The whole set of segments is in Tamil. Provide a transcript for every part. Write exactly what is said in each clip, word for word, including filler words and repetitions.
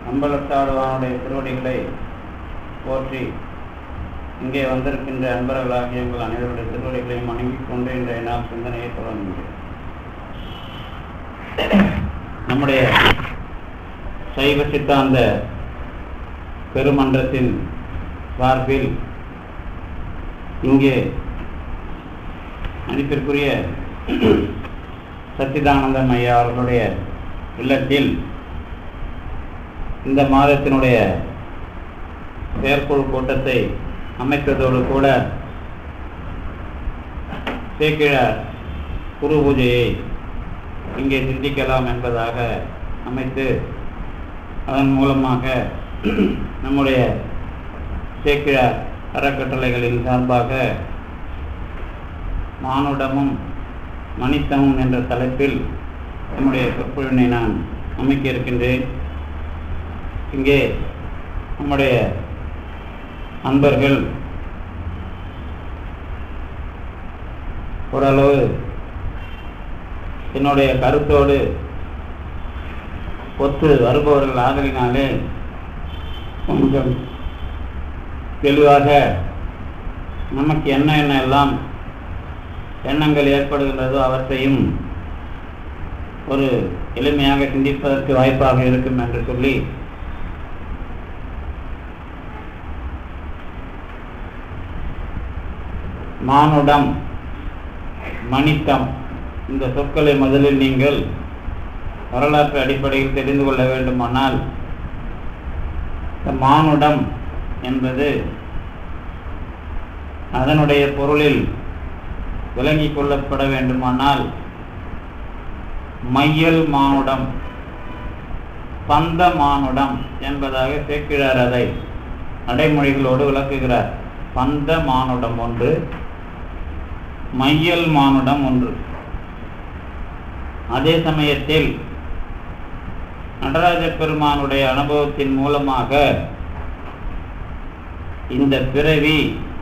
அம்பலத்தாடுவானுடைய திருவடிகளை போற்றி இங்கே வந்திருக்கின்ற அன்பர்களாகிய உங்கள் அனைவருடைய திருவடிகளையும் வணங்கிக் கொண்டு இன்றைய நாள் சிந்தனையை தொடங்குகிறேன். நம்முடைய சைவ சித்தாந்த பெருமன்றத்தின் சார்பில் இங்கே மதிப்பிற்குரிய சச்சிதானந்தம் ஐயா அவர்களுடைய இல்லத்தில் இந்த மாதத்தினுடைய செயற்குழு கூட்டத்தை அமைத்ததோடு கூட சேக்கிழார் குரு பூஜையை இங்கே சிந்திக்கலாம் என்பதாக அமைத்து அதன் மூலமாக நம்முடைய சேக்கிழார் அறக்கட்டளைகளின் சார்பாக மானுடமும் மனிதமும் என்ற தலைப்பில் நம்முடைய சொற்பொழிவினை நான் அமைக்க இருக்கின்றேன். இங்கே நம்முடைய அன்பர்கள் ஓரளவு என்னுடைய கருத்தோடு ஒத்து வருபவர்கள் ஆதலினாலே கொஞ்சம் தெளிவாக நமக்கு என்ன என்ன எல்லாம் எண்ணங்கள் ஏற்படுகின்றதோ அவற்றையும் ஒரு எளிமையாக சிந்திப்பதற்கு வாய்ப்பாக இருக்கும் என்று சொல்லி மானுடம் மனிதம் இந்த சொற்களை முதலில் நீங்கள் வரலாற்று அடிப்படையில் தெரிந்து கொள்ள வேண்டுமானால் மானுடம் என்பது அதனுடைய பொருளில் விளங்கிக் கொள்ளப்பட வேண்டுமானால் மையல் மானுடம் பந்த மானுடம் என்பதாக சேக்கிழார் அதை அடைமொழிகளோடு விளக்குகிறார். பந்த மானுடம் ஒன்று, மையல் மானுடம் ஒன்று. அதே சமயத்தில் நடராஜ பெருமானுடைய அனுபவத்தின் மூலமாக இந்த பிறவி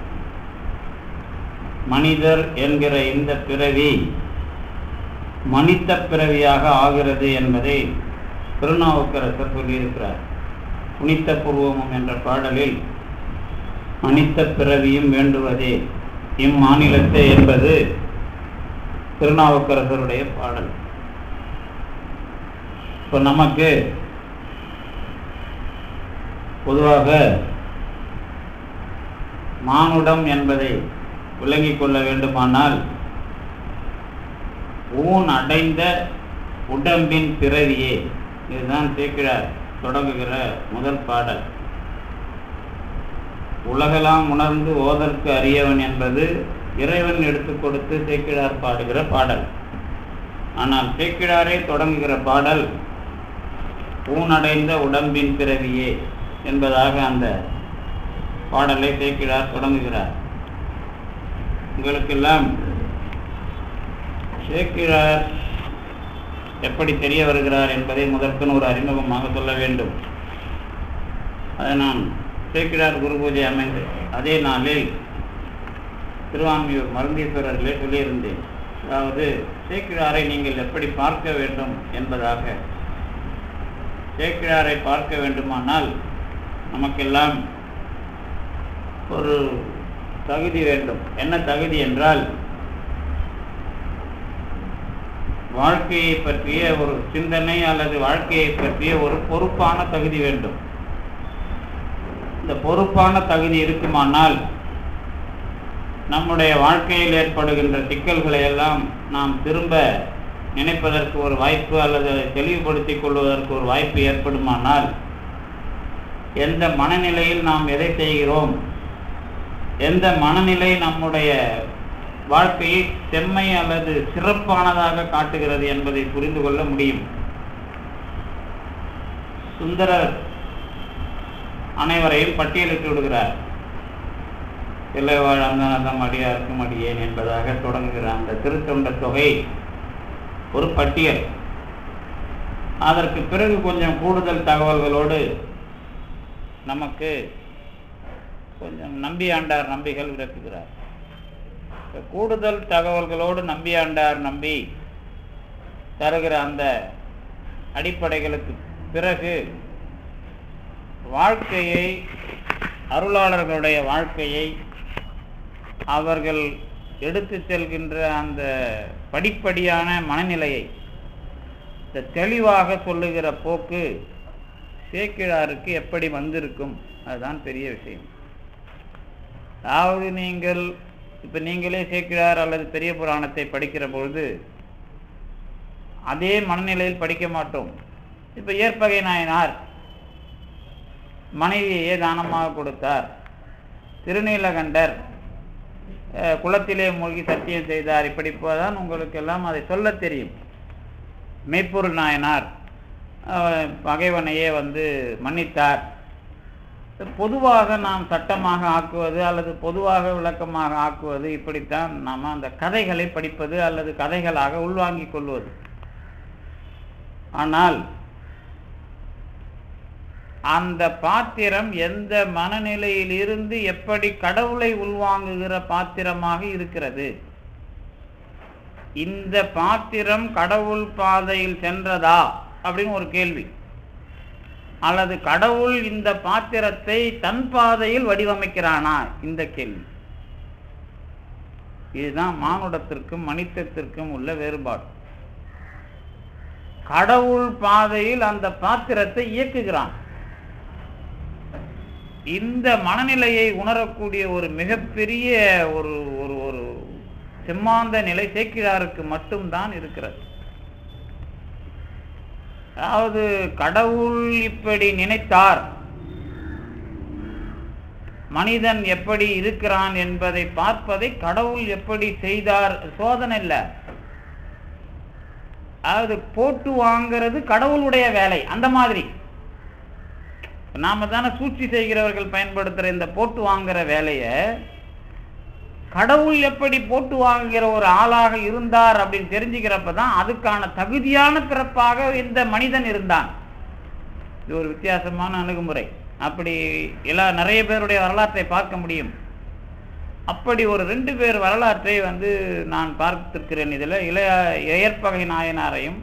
மனிதர் என்கிற இந்த பிறவி மனித பிறவியாக ஆகிறது என்பதை திருநாவுக்கரசர் சொல்லியிருக்கிறார். புனித்த பூர்வமும் என்ற பாடலில் மனித பிறவியும் வேண்டுவதே இம்மாநிலத்தை என்பது திருநாவுக்கரசருடைய பாடல். இப்போ நமக்கு பொதுவாக மானுடம் என்பதை விளங்கிக் கொள்ள வேண்டுமானால் ஊன் அடைந்த உடம்பின் பிறவியே, இதுதான் சேக்கிழார் தொடங்குகிற முதல் பாடல். உலகெல்லாம் உணர்ந்து ஓதற்கு அறியவன் என்பது இறைவன் எடுத்து கொடுத்து சேக்கிழார் பாடுகிற பாடல். ஆனால் சேக்கிழாரே தொடங்குகிற பாடல் ஊனடைந்த உடம்பின் பிறவியே என்பதாக அந்த பாடலை சேக்கிழார் தொடங்குகிறார். உங்களுக்கெல்லாம் சேக்கிழார் எப்படி தெரிய வருகிறார் என்பதை முதற்கன் ஒரு அறிமுகமாக சொல்ல வேண்டும். அதை நான் சேக்கிழார் குரு பூஜை அமைந்து அதே நாளில் திருவான்மியூர் மருந்தீஸ்வரர்களே சொல்லியிருந்தேன். அதாவது சேக்கிழாரை நீங்கள் எப்படி பார்க்க வேண்டும் என்பதாக. சேக்கிழாரை பார்க்க வேண்டுமானால் நமக்கெல்லாம் ஒரு தகுதி வேண்டும். என்ன தகுதி என்றால் வாழ்க்கையை பற்றிய ஒரு சிந்தனை அல்லது வாழ்க்கையை பற்றிய ஒரு பொறுப்பான தகுதி வேண்டும். இந்த பொறுப்பான தகுதி இருக்குமானால் நம்முடைய வாழ்க்கையில் ஏற்படுகின்ற சிக்கல்களை எல்லாம் நாம் திரும்ப நினைப்பதற்கு ஒரு வாய்ப்பு அல்லது தெளிவுபடுத்திக் கொள்வதற்கு ஒரு வாய்ப்பு ஏற்படுமானால் எந்த மனநிலையில் நாம் எதை செய்கிறோம், எந்த மனநிலை நம்முடைய வாழ்க்கையை செம்மை அல்லது சிறப்பானதாக காட்டுகிறது என்பதை புரிந்து கொள்ள முடியும். சுந்தரர் அனைவரையும் பட்டியலிட்டு விடுகிறார். இல்லைவாழ் அந்தனதம் அடியார்க்கும் அடியேன் என்பதாக தொடங்குகிற அந்த திருத்தொண்ட தொகை ஒரு பட்டியல். அதற்கு பிறகு கொஞ்சம் கூடுதல் தகவல்களோடு நமக்கு கொஞ்சம் நம்பியாண்டார் நம்பிகள் விளக்குகிறார். கூடுதல் தகவல்களோடு நம்பியாண்டார் நம்பி தருகிற அந்த அடிப்படைகளுக்கு பிறகு வாழ்க்கையை, அருளாளர்களுடைய வாழ்க்கையை அவர்கள் எடுத்து செல்கின்ற அந்த படிப்படியான மனநிலையை தெளிவாக சொல்லுகிற போக்கு சேக்கிழாருக்கு எப்படி வந்திருக்கும்? அதுதான் பெரிய விஷயம். அதாவது நீங்கள் இப்போ நீங்களே சேக்கிழார் அல்லது பெரிய புராணத்தை படிக்கிற பொழுது அதே மனநிலையில் படிக்க மாட்டோம். இப்போ ஏற்பகை நாயனார் மனைவியையே தானமாக கொடுத்தார், திருநீலகண்டர் குளத்திலே மூழ்கி சத்தியம் செய்தார், இப்படி போதான் உங்களுக்கெல்லாம் அதை சொல்ல தெரியும். மெய்ப்பொருள் நாயனார் பகைவனையே வந்து மன்னித்தார். பொதுவாக நாம் சட்டமாக ஆக்குவது அல்லது பொதுவாக விளக்கமாக ஆக்குவது, இப்படித்தான் நாம் அந்த கதைகளை படிப்பது அல்லது கதைகளாக உள்வாங்கிக் கொள்வது. ஆனால் அந்த பாத்திரம் எந்த மனநிலையில் இருந்து எப்படி கடவுளை உள்வாங்குகிற பாத்திரமாக இருக்கிறது, இந்த பாத்திரம் கடவுள் பாதையில் சென்றதா அப்படின்னு ஒரு கேள்வி, அல்லது கடவுள் இந்த பாத்திரத்தை தன் பாதையில் வடிவமைக்கிறானா, இந்த கேள்வி. இதுதான் மானுடத்திற்கும் மனிதத்திற்கும் உள்ள வேறுபாடு. கடவுள் பாதையில் அந்த பாத்திரத்தை இயக்குகிறான். இந்த மனநிலையை உணரக்கூடிய ஒரு மிகப்பெரிய ஒரு ஒரு ஒரு செம்மாந்த நிலை சேக்கிழாருக்கு மட்டும்தான் இருக்கிறது. அதாவது கடவுள் இப்படி நினைத்தார், மனிதன் எப்படி இருக்கிறான் என்பதை பார்ப்பதை கடவுள் எப்படி செய்தார் சோதனை இல்லை. அதாவது போட்டு வாங்கிறது கடவுளுடைய வேலை. அந்த மாதிரி நாம தானே சூழ்ச்சி செய்கிறவர்கள் பயன்படுத்துகிற இந்த போட்டு வாங்குற வேலையை கடவுள் எப்படி போட்டு வாங்குகிற ஒரு ஆளாக இருந்தார் அப்படின்னு தெரிஞ்சுக்கிறப்ப தான் அதுக்கான தகுதியான பிறப்பாக இந்த மனிதன் இருந்தான். இது ஒரு வித்தியாசமான அணுகுமுறை. அப்படி எல்லாம் நிறைய பேருடைய வரலாற்றை பார்க்க முடியும். அப்படி ஒரு ரெண்டு பேர் வரலாற்றை வந்து நான் பார்த்திருக்கிறேன். இதில் இளைய ஏற்பகை நாயனாரையும்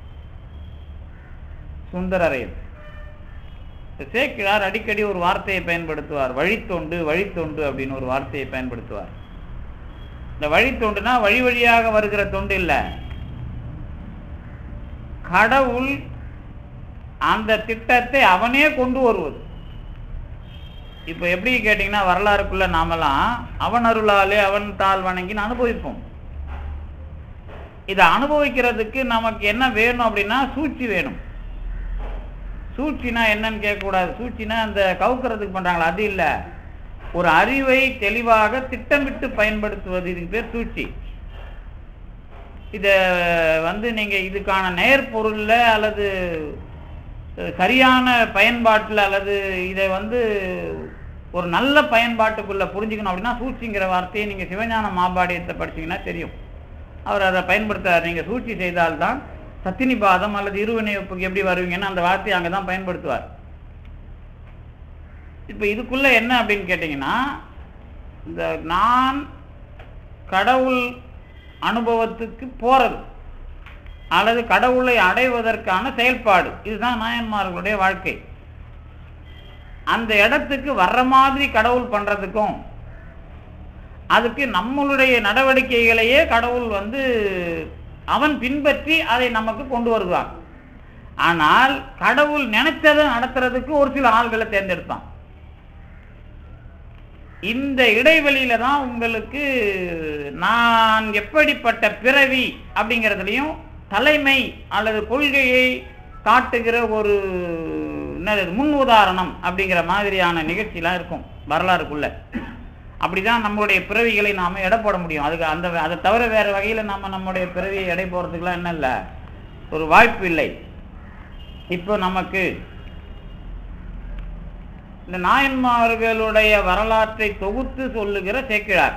சுந்தரரையும். சேக்கிழார் அடிக்கடி ஒரு வார்த்தையை பயன்படுத்துவார், வழித்தொண்டு வழித்தொண்டு அப்படின்னு ஒரு வார்த்தையை பயன்படுத்துவார். இந்த வழித்தொண்டுனா வழி வழியாக வருகிற தொண்டு இல்லை, கடவுள் அந்த திட்டத்தை அவனே கொண்டு வருவது. இப்போ எப்படி கேட்டிங்கன்னா, வரலாறுக்குள்ள நாமெல்லாம் அவன் அருளாலே அவன் தாள் வணங்கின்னு அனுபவிப்போம். இதை அனுபவிக்கிறதுக்கு நமக்கு என்ன வேணும் அப்படின்னா சூழ்ச்சி வேணும். சூழ்ச்சினா என்னன்னு கேட்கக்கூடாது. சூழ்ச்சினா அந்த கவுக்கிறதுக்கு பண்ணுறாங்களா, அது இல்லை. ஒரு அறிவை தெளிவாக திட்டமிட்டு பயன்படுத்துவது, இதுக்கு பேர் சூழ்ச்சி. இதை வந்து நீங்கள் இதுக்கான நேர்பொருளில் அல்லது சரியான பயன்பாட்டில் அல்லது இதை வந்து ஒரு நல்ல பயன்பாட்டுக்குள்ளே புரிஞ்சுக்கணும் அப்படின்னா சூழ்ச்சிங்கிற வார்த்தையை நீங்கள் சிவஞான மாபாடியத்தை படிச்சிங்கன்னா தெரியும். அவர் அதை பயன்படுத்துகிறார். நீங்கள் சூழ்ச்சி செய்தால்தான் சத்தினிபாதம் அல்லது இருவினை ஒப்புக்கு எப்படி வருவீங்கன்னா அந்த வார்த்தையை அங்கே தான் பயன்படுத்துவார். இப்போ இதுக்குள்ளே என்ன அப்படின்னு கேட்டிங்கன்னா, இந்த நான் கடவுள் அனுபவத்துக்கு போகிறது அல்லது கடவுளை அடைவதற்கான செயல்பாடு, இதுதான் நாயன்மார்களுடைய வாழ்க்கை. அந்த இடத்துக்கு வர்ற மாதிரி கடவுள் பண்ணுறதுக்கும் அதுக்கு நம்மளுடைய நடவடிக்கைகளையே கடவுள் வந்து அவன் பின்பற்றி அதை நமக்கு கொண்டு வருவான். ஆனால் கடவுள் நினைத்ததை நடத்துறதுக்கு ஒரு சில ஆள்களை தேர்ந்தெடுத்தான். இந்த இடைவெளியில தான் உங்களுக்கு நான் எப்படிப்பட்ட பிறவி அப்படிங்கிறதுலையும் தலைமை அல்லது கொள்கையை காட்டுகிற ஒரு என்னது முன் உதாரணம் அப்படிங்கிற மாதிரியான நிகழ்ச்சியெலாம் இருக்கும் வரலாறுக்குள்ள. அப்படிதான் நம்மளுடைய பிறவிகளை நாம் எடை போட முடியும். அதுக்கு அந்த அதை தவிர வேறு வகையில் நம்ம நம்முடைய பிறவியை எடை போடுறதுக்குலாம் என்ன இல்லை, ஒரு வாய்ப்பு இல்லை. இப்போ நமக்கு இந்த நாயன்மார்களுடைய வரலாற்றை தொகுத்து சொல்லுகிற சேக்கிழார்,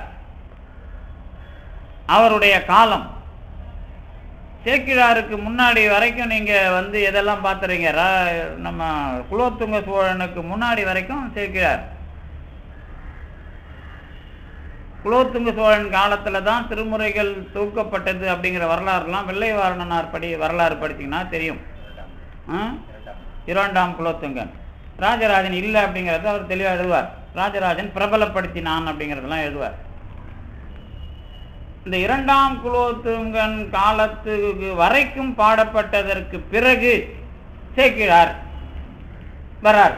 அவருடைய காலம், சேக்கிழாருக்கு முன்னாடி வரைக்கும் நீங்கள் வந்து எதெல்லாம் பார்த்துறீங்க, நம்ம குலோத்துங்க சோழனுக்கு முன்னாடி வரைக்கும் சேக்கிழார். குலோத்துங்க சோழன் காலத்தில் தான் திருமுறைகள் தொகுக்கப்பட்டது அப்படிங்கிற வரலாறுலாம் வெள்ளை வாரணனார் படி வரலாறு படித்தீங்கன்னா தெரியும். இரண்டாம் குலோத்துங்கன் ராஜராஜன் இல்லை அப்படிங்கிறத அவர் தெளிவாக எழுதுவார். ராஜராஜன் பிரபலப்படுத்தினான் அப்படிங்கிறதெல்லாம் எழுதுவார். இந்த இரண்டாம் குலோத்துங்கன் காலத்துக்கு வரைக்கும் பாடப்பட்டதற்கு பிறகு சேக்கிழார் வரார்.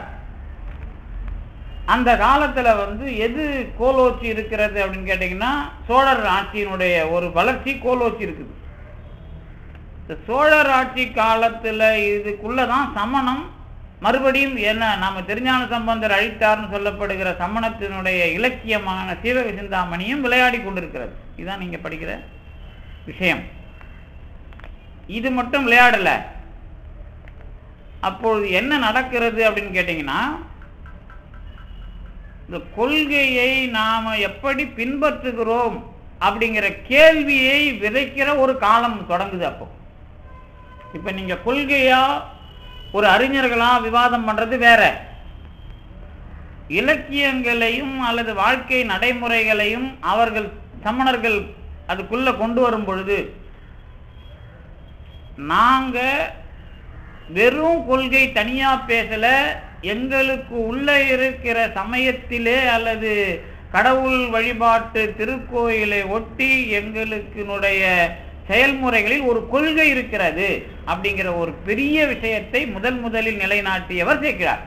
அந்த காலத்துல வந்து எது கோலோச்சி இருக்கிறது அப்படின்னு கேட்டீங்கன்னா, சோழர் ஆட்சியினுடைய ஒரு வளர்ச்சி கோலோச்சி இருக்குது. இந்த சோழர் ஆட்சி காலத்துல இதுக்குள்ளதான் சமணம் மறுபடியும் என்ன நாம திருஞான சம்பந்தர் அழித்தார்னு சொல்லப்படுகிற சமணத்தினுடைய இலக்கியமான சீவக சிந்தாமணியும் விளையாடி கொண்டிருக்கிறது. இதுதான் நீங்க படிக்கிற விஷயம். இது மட்டும் விளையாடல. அப்பொழுது என்ன நடக்கிறது அப்படின்னு கேட்டீங்கன்னா, இந்த கொள்கையை நாம எப்படி பின்பற்றுகிறோம் அப்படிங்கிற கேள்வியை விதைக்கிற ஒரு காலம் தொடங்குது. அப்போ இப்ப நீங்க கொள்கையா ஒரு அறிஞர்களா விவாதம் பண்றது வேற, இலக்கியங்களையும் அல்லது வாழ்க்கை நடைமுறைகளையும் அவர்கள் சமணர்கள் அதுக்குள்ள கொண்டு வரும் பொழுது நாங்க வெறும் கொள்கை தனியா பேசல, எங்களுக்கு உள்ள இருக்கிற சமயத்திலே அல்லது கடவுள் வழிபாட்டு திருக்கோயிலை ஒட்டி எங்களுக்குடைய செயல்முறைகளில் ஒரு கொள்கை இருக்கிறது அப்படிங்கிற ஒரு பெரிய விஷயத்தை முதல் முதலில் நிலைநாட்டியவர் சேக்கிழார்.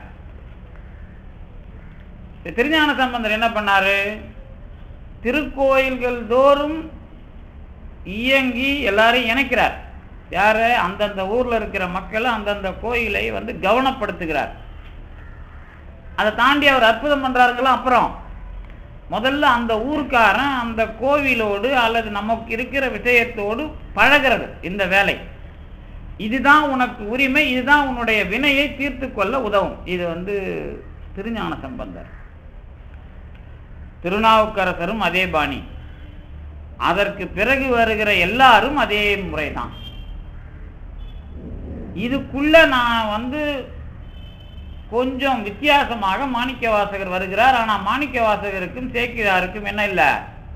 திருஞான சம்பந்தர் என்ன பண்ணாரு? திருக்கோயில்கள் தோறும் இயங்கி எல்லாரையும் இணைக்கிறார். யாரு? அந்தந்த ஊர்ல இருக்கிற மக்களை அந்தந்த கோயிலை வந்து கவனப்படுத்துகிறார். அதை தாண்டி அவர் அற்புதம் பண்றாருங்களா? அப்புறம் முதல்ல அந்த ஊர்க்காரன் அந்த கோவிலோடு அல்லது நமக்கு இருக்கிற விஷயத்தோடு பழகிறது. இந்த வேலை இதுதான் உனக்கு உரிமை, இதுதான் உன்னுடைய வினையை தீர்த்து கொள்ள உதவும். இது வந்து திருஞான சம்பந்தர். திருநாவுக்கரசரும் அதே பாணி. அதற்கு பிறகு வருகிற எல்லாரும் அதே முறைதான். இதுக்குள்ள நான் வந்து கொஞ்சம் வித்தியாசமாக மாணிக்க வாசகர் வருகிறார். ஆனா மாணிக்க வாசகருக்கும் சேக்கிழாருக்கும் என்ன இல்லை?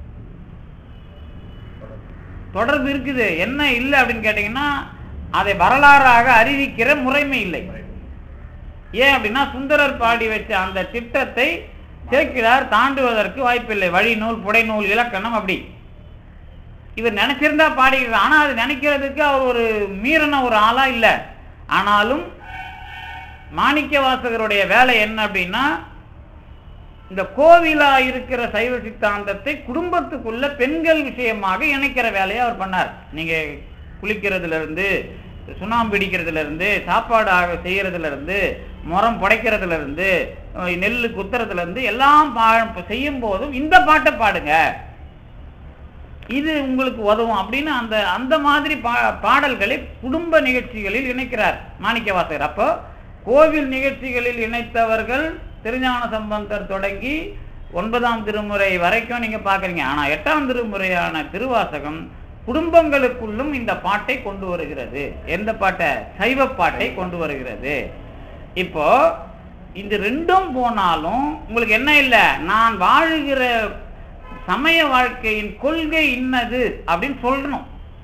தொடர்பு இருக்குது. என்ன இல்லை அப்படின்னு கேட்டீங்கன்னா, அதை வரலாறாக அறிவிக்கிற முறைமை இல்லை. ஏன் அப்படின்னா, சுந்தரர் பாடி வச்ச அந்த திட்டத்தை சேக்கிழார் தாண்டுவதற்கு வாய்ப்பில்லை. வழி நூல், புடை நூல், இலக்கணம் அப்படி இவர் நினைச்சிருந்தா பாடிக்கிறார். ஆனா அது நினைக்கிறதுக்கு அவர் ஒரு மீறின ஒரு ஆளா இல்லை. ஆனாலும் மாணிக்க வாசகருடைய வேலை என்ன அப்படின்னா, இந்த கோவிலா இருக்கிற சைவ சித்தாந்தத்தை குடும்பத்துக்குள்ள பெண்கள் விஷயமாக இணைக்கிற வேலையை அவர் பண்ணார். நீங்க குளிக்கிறதுல இருந்து, சுண்ணாம்பு பிடிக்கிறதுல இருந்து, சாப்பாடு ஆக செய்யறதுல இருந்து, முறம் புடைக்கிறதுல இருந்து, நெல்லு குத்துறதுல இருந்து எல்லாம் செய்யும் போதும் இந்த பாட்டை பாடுங்க, இது உங்களுக்கு உதவும் அப்படின்னு அந்த அந்த மாதிரி பா பாடல்களை குடும்ப நிகழ்ச்சிகளில் இணைக்கிறார் மாணிக்க வாசகர். அப்போ கோவில் நிகழ்ச்சிகளில் இணைத்தவர்கள் திருஞான சம்பந்தர் தொடங்கி ஒன்பதாம் திருமுறை வரைக்கும் நீங்க பாக்குறீங்க. ஆனா எட்டாம் திருமுறையான திருவாசகம் குடும்பங்களுக்குள்ளும் இந்த பாட்டை கொண்டு வருகிறது. எந்த பாட்டை? சைவ பாட்டை கொண்டு வருகிறது. இப்போ இந்த ரெண்டும் போனாலும் உங்களுக்கு என்ன இல்லை? நான் வாழுகிற சமய வாழ்க்கையின் கொள்கை இன்னது அப்படின்னு சொல்லணும்.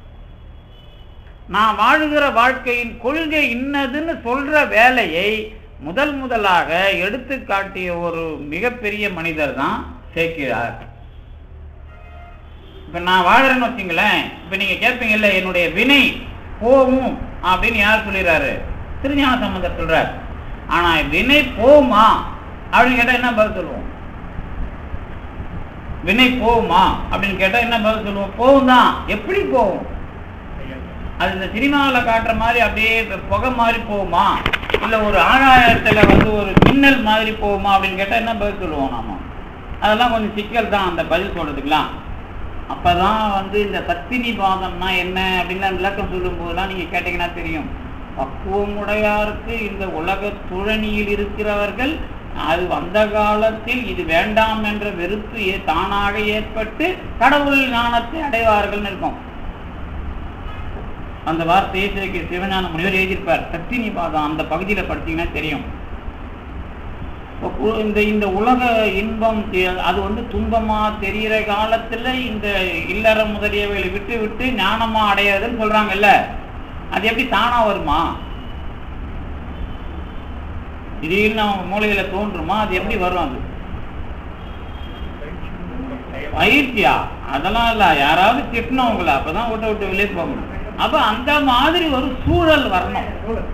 நான் வாழுகிற வாழ்க்கையின் கொள்கை இன்னதுன்னு சொல்ற வேலையை முதல் முதலாக எடுத்து காட்டிய ஒரு மிகப்பெரிய மனிதர் தான் சேக்கிழார். இப்ப நான் வாழறேன்னு வச்சுங்களேன், இப்ப நீங்க கேட்பீங்கல்ல என்னுடைய வினை போகும் அப்படின்னு யார் சொல்லிடுறாரு? திருஞான சம்பந்தர் சொல்றார். ஆனா வினை போகுமா அப்படின்னு கேட்டா என்ன பதில் சொல்லுவோம்? வினை போகுமா அப்படின்னு கேட்டா என்ன பதில் சொல்லுவோம்? போகும் தான். எப்படி போகும்? அது இந்த சினிமாவில் காட்டுற மாதிரி அப்படியே புகை மாதிரி போகுமா, இல்லை ஒரு ஆகாயத்துல வந்து ஒரு மின்னல் மாதிரி போகுமா அப்படின்னு கேட்டால் என்ன பதில் சொல்லுவோம் நாம? அதெல்லாம் கொஞ்சம் சிக்கல் தான் அந்த பதில் சொல்றதுக்கெல்லாம். அப்பதான் வந்து இந்த பத்தினி பாதம்னா என்ன அப்படின்லாம் விளக்கம் சொல்லும் போதெல்லாம் நீங்க கேட்டீங்கன்னா தெரியும். பக்குவமுடையாருக்கு இந்த உலக துழனியில் இருக்கிறவர்கள் அது வந்த காலத்தில் இது வேண்டாம் என்ற வெறுப்பு தானாக ஏற்பட்டு கடவுள் ஞானத்தை அடைவார்கள் இருக்கும். அந்த வார்த்தையை சிவஞான முனிவர் எழுதியிருப்பார். பத்தினி பாதம் அந்த பகுதியில படிச்சீங்கன்னா தெரியும். இந்த இந்த உலக இன்பம் அது வந்து துன்பமா தெரிகிற காலத்துல இந்த இல்லற முதலியவைகளை விட்டு விட்டு ஞானமா அடையாதுன்னு சொல்றாங்கல்ல, அது எப்படி தானா வருமா? திடீர்னு அவங்க மூளையில தோன்றுமா? அது எப்படி வரும்? அது பயிற்சியா? அதெல்லாம் இல்ல, யாராவது திட்டணுங்கள அப்பதான் விட்டு விட்டு வெளியே போகணும். அப்ப அந்த மாதிரி ஒரு சூழல் வரணும்.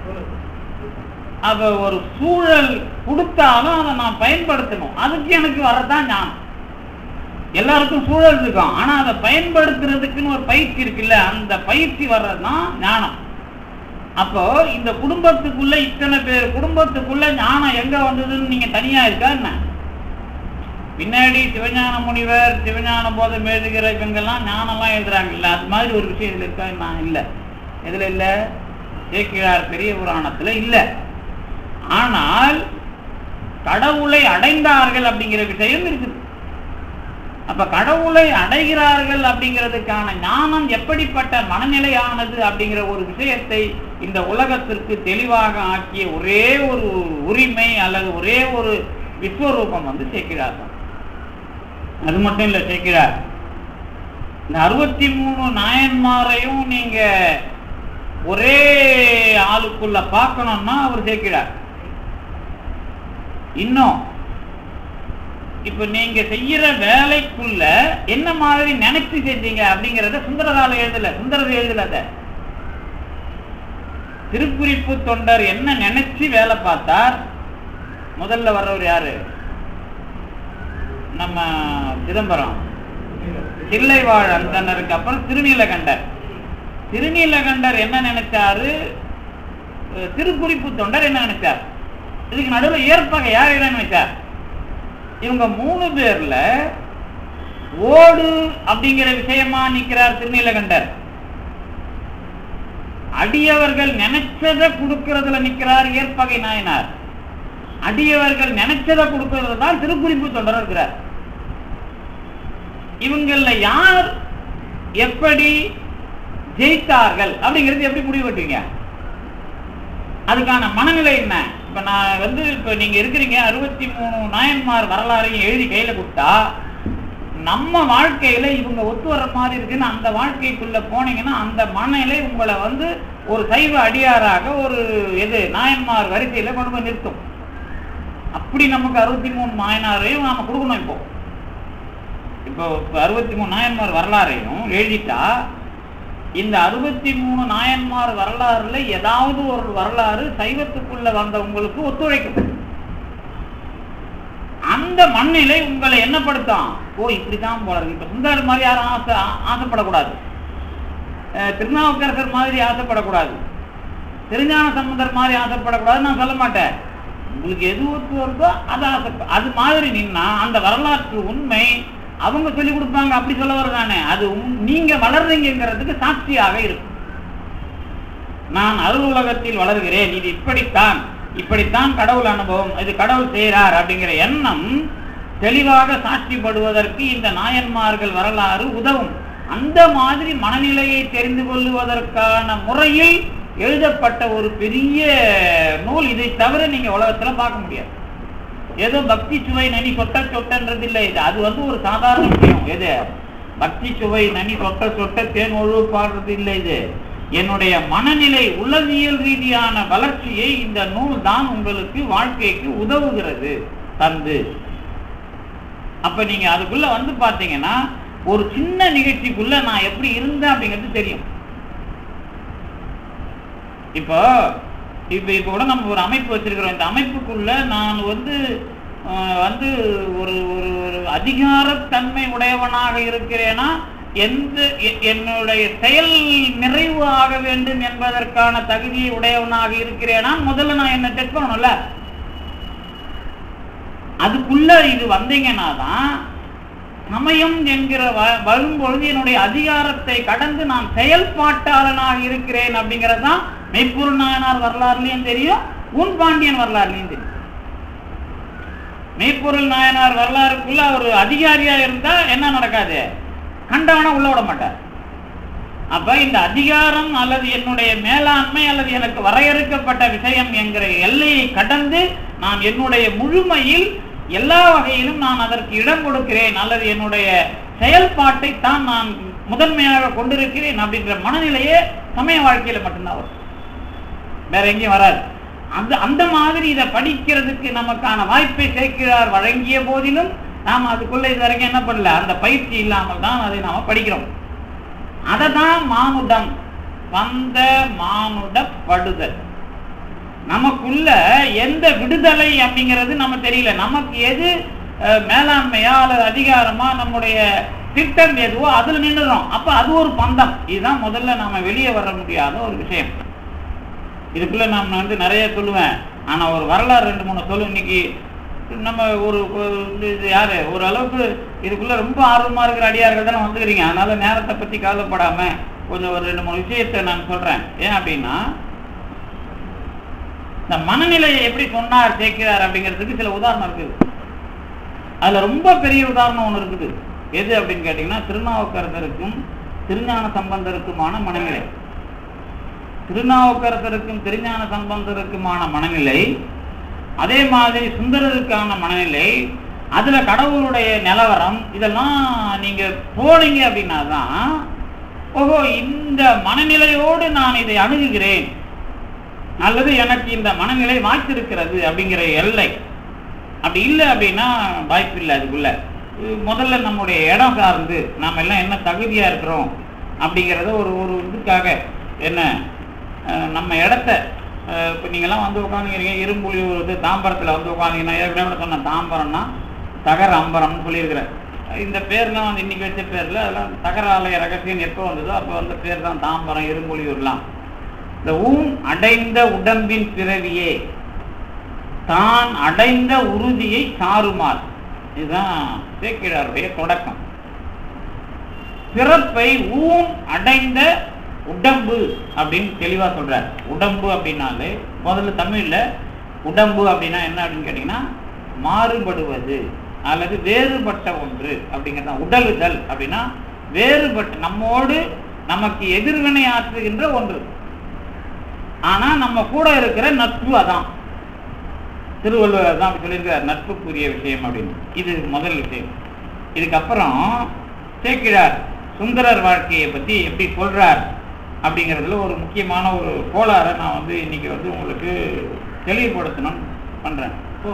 அப்ப ஒரு சூழல் கொடுத்தாலும் அதை நான் பயன்படுத்தணும். அதுக்கு எனக்கு வரதான் ஞானம். எல்லாருக்கும் சூழல் இருக்கும், ஆனா அதை பயன்படுத்துறதுக்குன்னு ஒரு பயிற்சி இருக்குல்ல, அந்த பயிற்சி வர்றதுதான் ஞானம். அப்போ இந்த குடும்பத்துக்குள்ள இத்தனை பேர் குடும்பத்துக்குள்ள ஞானம் எங்க வந்ததுன்னு நீங்க தனியா இருக்கா என்ன? பின்னாடி சிவஞான முனிவர் சிவஞான போதம் எழுதுகிற இவங்கெல்லாம் ஞானம்லாம் எழுதுறாங்க இல்ல, அது மாதிரி ஒரு விஷயம் இதுல இருக்கா? நான் இல்லை. எதுல இல்ல? சேக்கிழார் பெரிய புராணத்துல இல்ல. ஆனால் கடவுளை அடைந்தார்கள் அப்படிங்கிற விஷயம் இருக்குது. அப்ப கடவுளை அடைகிறார்கள் அப்படிங்கிறதுக்கான ஞானம் எப்படிப்பட்ட மனநிலையானது அப்படிங்கிற ஒரு விஷயத்தை இந்த உலகத்திற்கு தெளிவாக ஆக்கிய ஒரே ஒரு உரிமை அல்லது ஒரே ஒரு விஸ்வரூபம் வந்து சேக்கிழார் தான். அது மட்டும் இல்ல, சேக்கிழார் இந்த அறுபத்தி மூணு நாயன்மாரையும் நீங்க ஒரே ஆளுக்குள்ள பார்க்கணும்னா அவர் சேக்கிழார். இன்னும் இப்ப நீங்க செய்யற வேலைக்குள்ள என்ன மாதிரி நினைச்சு செஞ்சீங்க அப்படிங்கறத சுந்தரரால எழுதல, சுந்தரர் எழுதல. அத திருக்குறிப்பு தொண்டர் என்ன நினைச்சு வேலை பார்த்தார்? முதல்ல வர்றவர் யாரு? நம்ம சிதம்பரம் தில்லைவாழ் அந்தனருக்கு அப்புறம் திருநீலகண்டர். திருநீலகண்டர் என்ன நினைச்சாரு? திருக்குறிப்பு தொண்டர் என்ன நினைச்சார்? இதுக்கு நடுவில் ஏற்பகை யார் என்ன நினைச்சார்? இவங்க மூணு பேர்ல ஓடு அப்படிங்கிற விஷயமா நிற்கிறார் திருநீலகண்டர். அடியவர்கள் நினைச்சதை கொடுக்கறதுல நிற்கிறார் ஏற்பகை நாயனார். அடியவர்கள் நினைச்சதை கொடுக்கறது தான் திருக்குறிப்பு தொண்டர் இருக்கிறார். இவங்கள யார் எப்படி ஜெயித்தார்கள் அப்படிங்கிறது எப்படி முடிவு கட்டுவீங்க? அதுக்கான மனநிலை என்ன? இப்ப நான் வந்து இப்ப நீங்க இருக்கிறீங்க, அறுபத்தி மூணு நாயன்மார் வரலாறையும் எழுதி கையில கொடுத்தா நம்ம வாழ்க்கையில இவங்க ஒத்து வர்ற மாதிரி இருக்குன்னு அந்த வாழ்க்கைக்குள்ள போனீங்கன்னா அந்த மனநிலை உங்களை வந்து ஒரு சைவ அடியாராக ஒரு எது நாயன்மார் வரிசையில கொண்டு போய் நிறுத்தும். அப்படி நமக்கு அறுபத்தி மூணு நாயனாரையும் நாம கொடுக்கணும். இப்போ இப்போ அறுபத்தி மூணு நாயன்மார் வரலாறையும் எழுதிட்டா இந்த அறுபத்தி மூணு நாயன்மார் வரலாறுல ஏதாவது ஒரு வரலாறு சைவத்துக்குள்ள வந்தவங்களுக்கு ஒத்துழைக்கும். அந்த மண்ணிலை உங்களை என்னப்படுத்தும்? ஓ இப்படிதான் போல இருக்கு. இப்ப சுந்தரர் மாதிரி யாரும் ஆசை ஆசைப்படக்கூடாது, திருநாவுக்கரசர் மாதிரி ஆசைப்படக்கூடாது, திருஞான சம்பந்தர் மாதிரி ஆசைப்படக்கூடாது நான் சொல்ல மாட்டேன். உங்களுக்கு எது ஒத்து வருதோ அது ஆசை. அது மாதிரி நின்னா அந்த வரலாற்று உண்மை அவங்க சொல்லிக் கொடுப்பாங்க. அப்படி சொல்ல வரதானே அது நீங்க வளர்றீங்கிறதுக்கு சாட்சியாக இருக்கும். நான் அருள் உலகத்தில் வளர்கிறேன், இது இப்படித்தான் இப்படித்தான் கடவுள் அனுபவம், இது கடவுள் செய்கிறார் அப்படிங்கிற எண்ணம் தெளிவாக சாட்சிப்படுவதற்கு இந்த நாயன்மார்கள் வரலாறு உதவும். அந்த மாதிரி மனநிலையை தெரிந்து கொள்வதற்கான முறையில் எழுதப்பட்ட ஒரு பெரிய நூல். இதை தவிர நீங்க உலகத்துல பார்க்க முடியாது. ஏதோ பக்தி சுவை நனி சொட்ட சொட்டன்றது இல்லை. இது அது வந்து ஒரு சாதாரண விஷயம். எது பக்தி சுவை நனி சொட்ட சொட்ட தேன் ஒழுவு பாடுறது இல்லை. இது என்னுடைய மனநிலை உளவியல் ரீதியான வளர்ச்சியை இந்த நூல் தான் உங்களுக்கு வாழ்க்கைக்கு உதவுகிறது தந்து. அப்ப நீங்க அதுக்குள்ள வந்து பாத்தீங்கன்னா ஒரு சின்ன நிகழ்ச்சிக்குள்ள நான் எப்படி இருந்தேன் அப்படிங்கிறது தெரியும். இப்போ இப்ப இப்ப கூட நம்ம ஒரு அமைப்பு வச்சிருக்கிறோம். இந்த அமைப்புக்குள்ள நான் வந்து வந்து ஒரு ஒரு அதிகாரத்தன்மை உடையவனாக இருக்கிறேன்னா எந்த என்னுடைய செயல் நிறைவு ஆக வேண்டும் என்பதற்கான தகுதியை உடையவனாக இருக்கிறேனா முதல்ல நான் என்ன செக் பண்ணணும்ல. அதுக்குள்ள இது வந்தீங்கன்னா தான் சமயம் என்கிற வரும்பொழுது என்னுடைய அதிகாரத்தை கடந்து நான் செயல்பாட்டாளனாக இருக்கிறேன் அப்படிங்கிறது தான் மெய்ப்பொருள் நாயனார் வரலாறுலையும் தெரியும், உன் பாண்டியன் வரலாறுலையும் தெரியும். மெய்ப்பொருள் நாயனார் வரலாறுக்குள்ள ஒரு அதிகாரியா இருந்தா என்ன நடக்காது? கண்டவனா உள்ள விட மாட்டார். அப்ப இந்த அதிகாரம் அல்லது என்னுடைய மேலாண்மை அல்லது எனக்கு வரையறுக்கப்பட்ட விஷயம் என்கிற எல்லையை கடந்து நான் என்னுடைய முழுமையில் எல்லா வகையிலும் நான் அதற்கு இடம் கொடுக்கிறேன் அல்லது என்னுடைய செயல்பாட்டை தான் நான் முதன்மையாக கொண்டிருக்கிறேன் அப்படின்ற மனநிலையே சமய வாழ்க்கையில மட்டும்தான் வரும், வேற எங்கேயும் வராது. அந்த அந்த மாதிரி இதை படிக்கிறதுக்கு நமக்கான வாய்ப்பை சேர்க்கிறார் வழங்கிய போதிலும் நாம் அதுக்குள்ள இது வரைக்கும் என்ன பண்ணல, அந்த பயிற்சி இல்லாமல் தான் அதை நாம படிக்கிறோம். அதை தான் மானுடம் வந்த மானுட படுதல். நமக்குள்ள எந்த விடுதலை அப்படிங்கிறது நம்ம தெரியல. நமக்கு எது மேலாண்மையா அல்லது அதிகாரமா நம்முடைய திட்டம் எதுவோ அதுல நின்றுறோம். அப்ப அது ஒரு பந்தம். இதுதான் முதல்ல நாம வெளியே வர முடியாத ஒரு விஷயம். இதுக்குள்ள நான் வந்து நிறைய சொல்லுவேன். ஆனா ஒரு வரலாறு ரெண்டு மூணு சொல்லு. இன்னைக்கு நம்ம ஒரு யாரு ஒரு அளவுக்கு இதுக்குள்ள ரொம்ப ஆர்வமா இருக்கிற அடியார்கள் தானே வந்துக்கிறீங்க. அதனால நேரத்தை பத்தி கவலைப்படாம கொஞ்சம் ஒரு ரெண்டு மூணு விஷயத்தை நான் சொல்றேன். ஏன் அப்படின்னா, இந்த மனநிலையை எப்படி சொன்னார் சேர்க்கிறார் அப்படிங்கிறதுக்கு சில உதாரணம் இருக்குது. அதுல ரொம்ப பெரிய உதாரணம் ஒண்ணு இருக்குது. எது அப்படின்னு கேட்டீங்கன்னா, திருநாவுக்கரசருக்கும் திருஞான சம்பந்தருக்குமான மனநிலை. திருநாவுக்கரசருக்கும் திருஞான சம்பந்தருக்குமான மனநிலை, அதே மாதிரி சுந்தரருக்கான மனநிலை, அதுல கடவுளுடைய நிலவரம், இதெல்லாம் நீங்க போனீங்க அப்படின்னா தான் ஓஹோ இந்த மனநிலையோடு நான் இதை அணுகுகிறேன் அல்லது எனக்கு இந்த மனநிலை வாய்த்திருக்கிறது அப்படிங்கிற எல்லை. அப்படி இல்லை அப்படின்னா வாய்ப்பு இல்லை. அதுக்குள்ள முதல்ல நம்முடைய இடம் சார்ந்து நாம் எல்லாம் என்ன தகுதியா இருக்கிறோம் அப்படிங்கிறத ஒரு ஒரு இதுக்காக என்ன நம்ம இடத்த இப்போ நீங்கள்லாம் வந்து உட்காந்துக்கிறீங்க. இரும்புலியூர் வந்து தாம்பரத்தில் வந்து உட்காந்தீங்கன்னா, ஏற்கனவே சொன்ன தாம்பரம்னா தகர அம்பரம்னு சொல்லியிருக்கிறேன். இந்த பேர்லாம் வந்து இன்னைக்கு வச்ச பேரில் அதெல்லாம் தகர ஆலய ரகசியம் எப்போ வந்ததோ அப்போ வந்த பேர் தான் தாம்பரம், இரும்புலியூர்லாம். இந்த ஊன் அடைந்த உடம்பின் பிறவியே தான் அடைந்த உறுதியை சாருமால், இதுதான் சேக்கிழாருடைய தொடக்கம். பிறப்பை ஊன் அடைந்த உடம்பு அப்படின்னு தெளிவா சொல்றார். உடம்பு அப்படின்னாலே முதல்ல தமிழ்ல உடம்பு அப்படின்னா என்ன அப்படின்னு கேட்டீங்கன்னா, மாறுபடுவது அல்லது வேறுபட்ட ஒன்று அப்படிங்கிறத. உடலுதல் அப்படின்னா வேறுபட்ட, நம்மோடு நமக்கு எதிர்வினை ஆற்றுகின்ற ஒன்று, ஆனா நம்ம கூட இருக்கிற நட்பு. அதான் திருவள்ளுவர் தான் அப்படி சொல்லியிருக்கிறார், நட்புக்குரிய விஷயம் அப்படின்னு. இது முதல் விஷயம். இதுக்கப்புறம் சேக்கிழார் சுந்தரர் வாழ்க்கையை பத்தி எப்படி சொல்றார் அப்படிங்கிறதுல ஒரு முக்கியமான ஒரு கோளாறை நான் வந்து இன்னைக்கு வந்து உங்களுக்கு தெளிவுபடுத்தணும் பண்றேன். இப்போ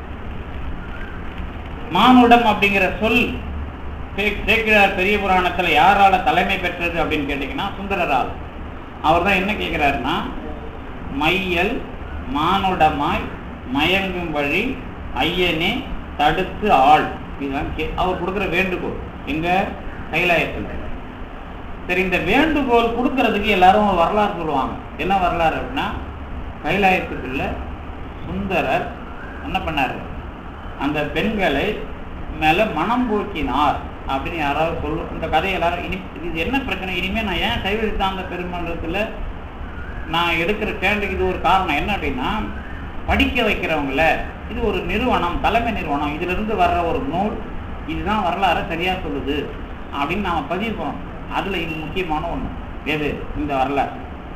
மானுடம் அப்படிங்கிற சொல் சேக்கிழார் பெரிய புராணத்துல யாரால தலைமை பெற்றது அப்படின்னு கேட்டீங்கன்னா சுந்தரரால். அவர் தான் என்ன கேட்கிறாருன்னா, மையல் மானுடமாய் மயங்கும் வழி ஐயனே தடுத்து ஆள். இதுதான் அவர் கொடுக்குற வேண்டுகோள் எங்க கைலாயத்தில். சரி, இந்த வேண்டுகோள் கொடுக்கறதுக்கு எல்லாரும் ஒரு வரலாறு சொல்லுவாங்க. என்ன வரலாறு அப்படின்னா, கைலாயத்துக்குள்ள சுந்தரர் என்ன பண்ணாரு, அந்த பெண்களை மேல மனம் போக்கினார் அப்படின்னு யாராவது சொல்லும். இந்த கதை எல்லாரும் இனி இது என்ன பிரச்சனை, இனிமே நான் ஏன் சைவ சித்தாந்த பெருமன்றத்துல நான் எடுக்கிற ஸ்டாண்டுக்கு இது ஒரு காரணம். என்ன அப்படின்னா, படிக்க வைக்கிறவங்கள இது ஒரு நிறுவனம், தலைமை நிறுவனம், இதுல இருந்து வர்ற ஒரு நூல் இதுதான் வரலாறு சரியா சொல்லுது அப்படின்னு நாம பதிவு பண்ணோம். அதுல இது முக்கியமான ஒண்ணு. எது இந்த வரலாறு?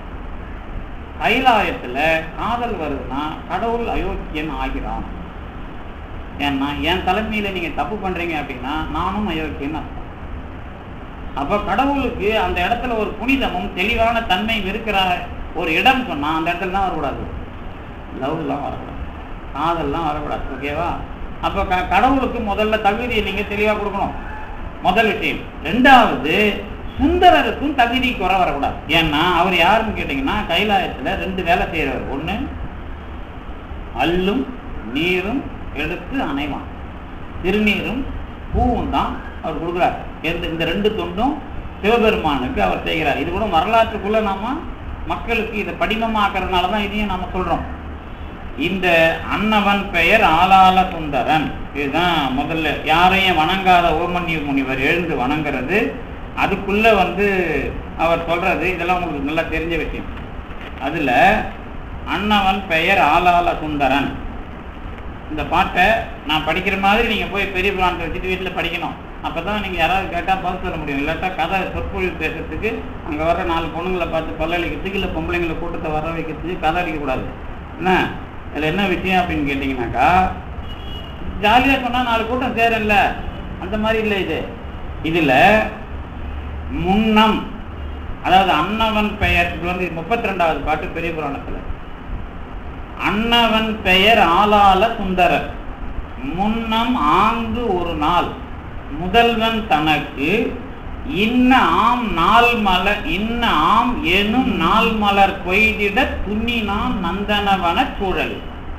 கைலாயத்துல காதல் வருதுன்னா கடவுள் அயோக்கியன் ஆகிறான். ஏன்னா என் தலைமையில நீங்க தப்பு பண்றீங்க அப்படின்னா நானும் அயோக்கியன் அர்த்தம். அப்ப கடவுளுக்கு அந்த இடத்துல ஒரு புனிதமும் தெளிவான தன்மையும் இருக்கிற ஒரு இடம் சொன்னா அந்த இடத்துல தான் வரக்கூடாது. லவ் எல்லாம் வரக்கூடாது, காதல்லாம் வரக்கூடாது. ஓகேவா? அப்ப க கடவுளுக்கு முதல்ல தகுதியை நீங்க தெளிவா கொடுக்கணும், முதல் விஷயம். ரெண்டாவது, சுந்தரருக்கும் தகுதி குறை வரக்கூடாது. ஏன்னா அவர் யாருன்னு கேட்டீங்கன்னா, கைலாயத்துல ரெண்டு வேலை செய்யறவர். ஒண்ணு அல்லும் நீரும் எடுத்து அணைவான், திருநீரும் பூவும் தான் அவர் கொடுக்குறார். இந்த ரெண்டு தொண்டும் சிவபெருமானுக்கு அவர் செய்கிறார். இது கூட வரலாற்றுக்குள்ள நாம மக்களுக்கு இதை படிமமாக்குறதுனால தான் இதையும் நாம சொல்றோம். இந்த அன்னவன் பெயர் ஆளாள சுந்தரன். இதுதான் முதல்ல யாரையும் வணங்காத ஓமன்ய முனிவர் எழுந்து வணங்குறது. அதுக்குள்ள வந்து அவர் சொல்றது இதெல்லாம் உங்களுக்கு நல்லா தெரிஞ்ச விஷயம். அதுல அன்னவன் பெயர் ஆளாள சுந்தரன், இந்த பாட்டை நான் படிக்கிற மாதிரி நீங்க போய் பெரிய புராணத்தை வச்சுட்டு வீட்டில் படிக்கணும். அப்பதான் நீங்க யாராவது கேட்டா பதில் சொல்ல முடியும். இல்லாட்டா கதை சொற்பொழிவு பேசுறதுக்கு அங்க வர்ற நாலு பொண்ணுங்களை பார்த்து பல்லளிக்கிறதுக்கு இல்லை பொம்பளைங்களை கூட்டத்தை வர வைக்கிறதுக்கு கதை அடிக்கக்கூடாது. என்ன இதுல என்ன விஷயம் அப்படின்னு கேட்டீங்கன்னாக்கா, ஜாலியா சொன்னா நாலு கூட்டம் சேரல, அந்த மாதிரி இல்லை. இது இதுல முன்னம், அதாவது அன்னவன் பெயர், இது வந்து முப்பத்தி ரெண்டாவது பாட்டு பெரிய புராணத்துல. அன்னவன் பெயர் ஆளாள சுந்தரர். முன்னம் ஆங்கு ஒரு நாள் முதல்வன் தனக்கு இன்ன ஆம் நாள் மலர் இன்ன ஆம் எனும் நாள் மலர் கொய்திட துண்ணினான் நந்தனவன சூழல்.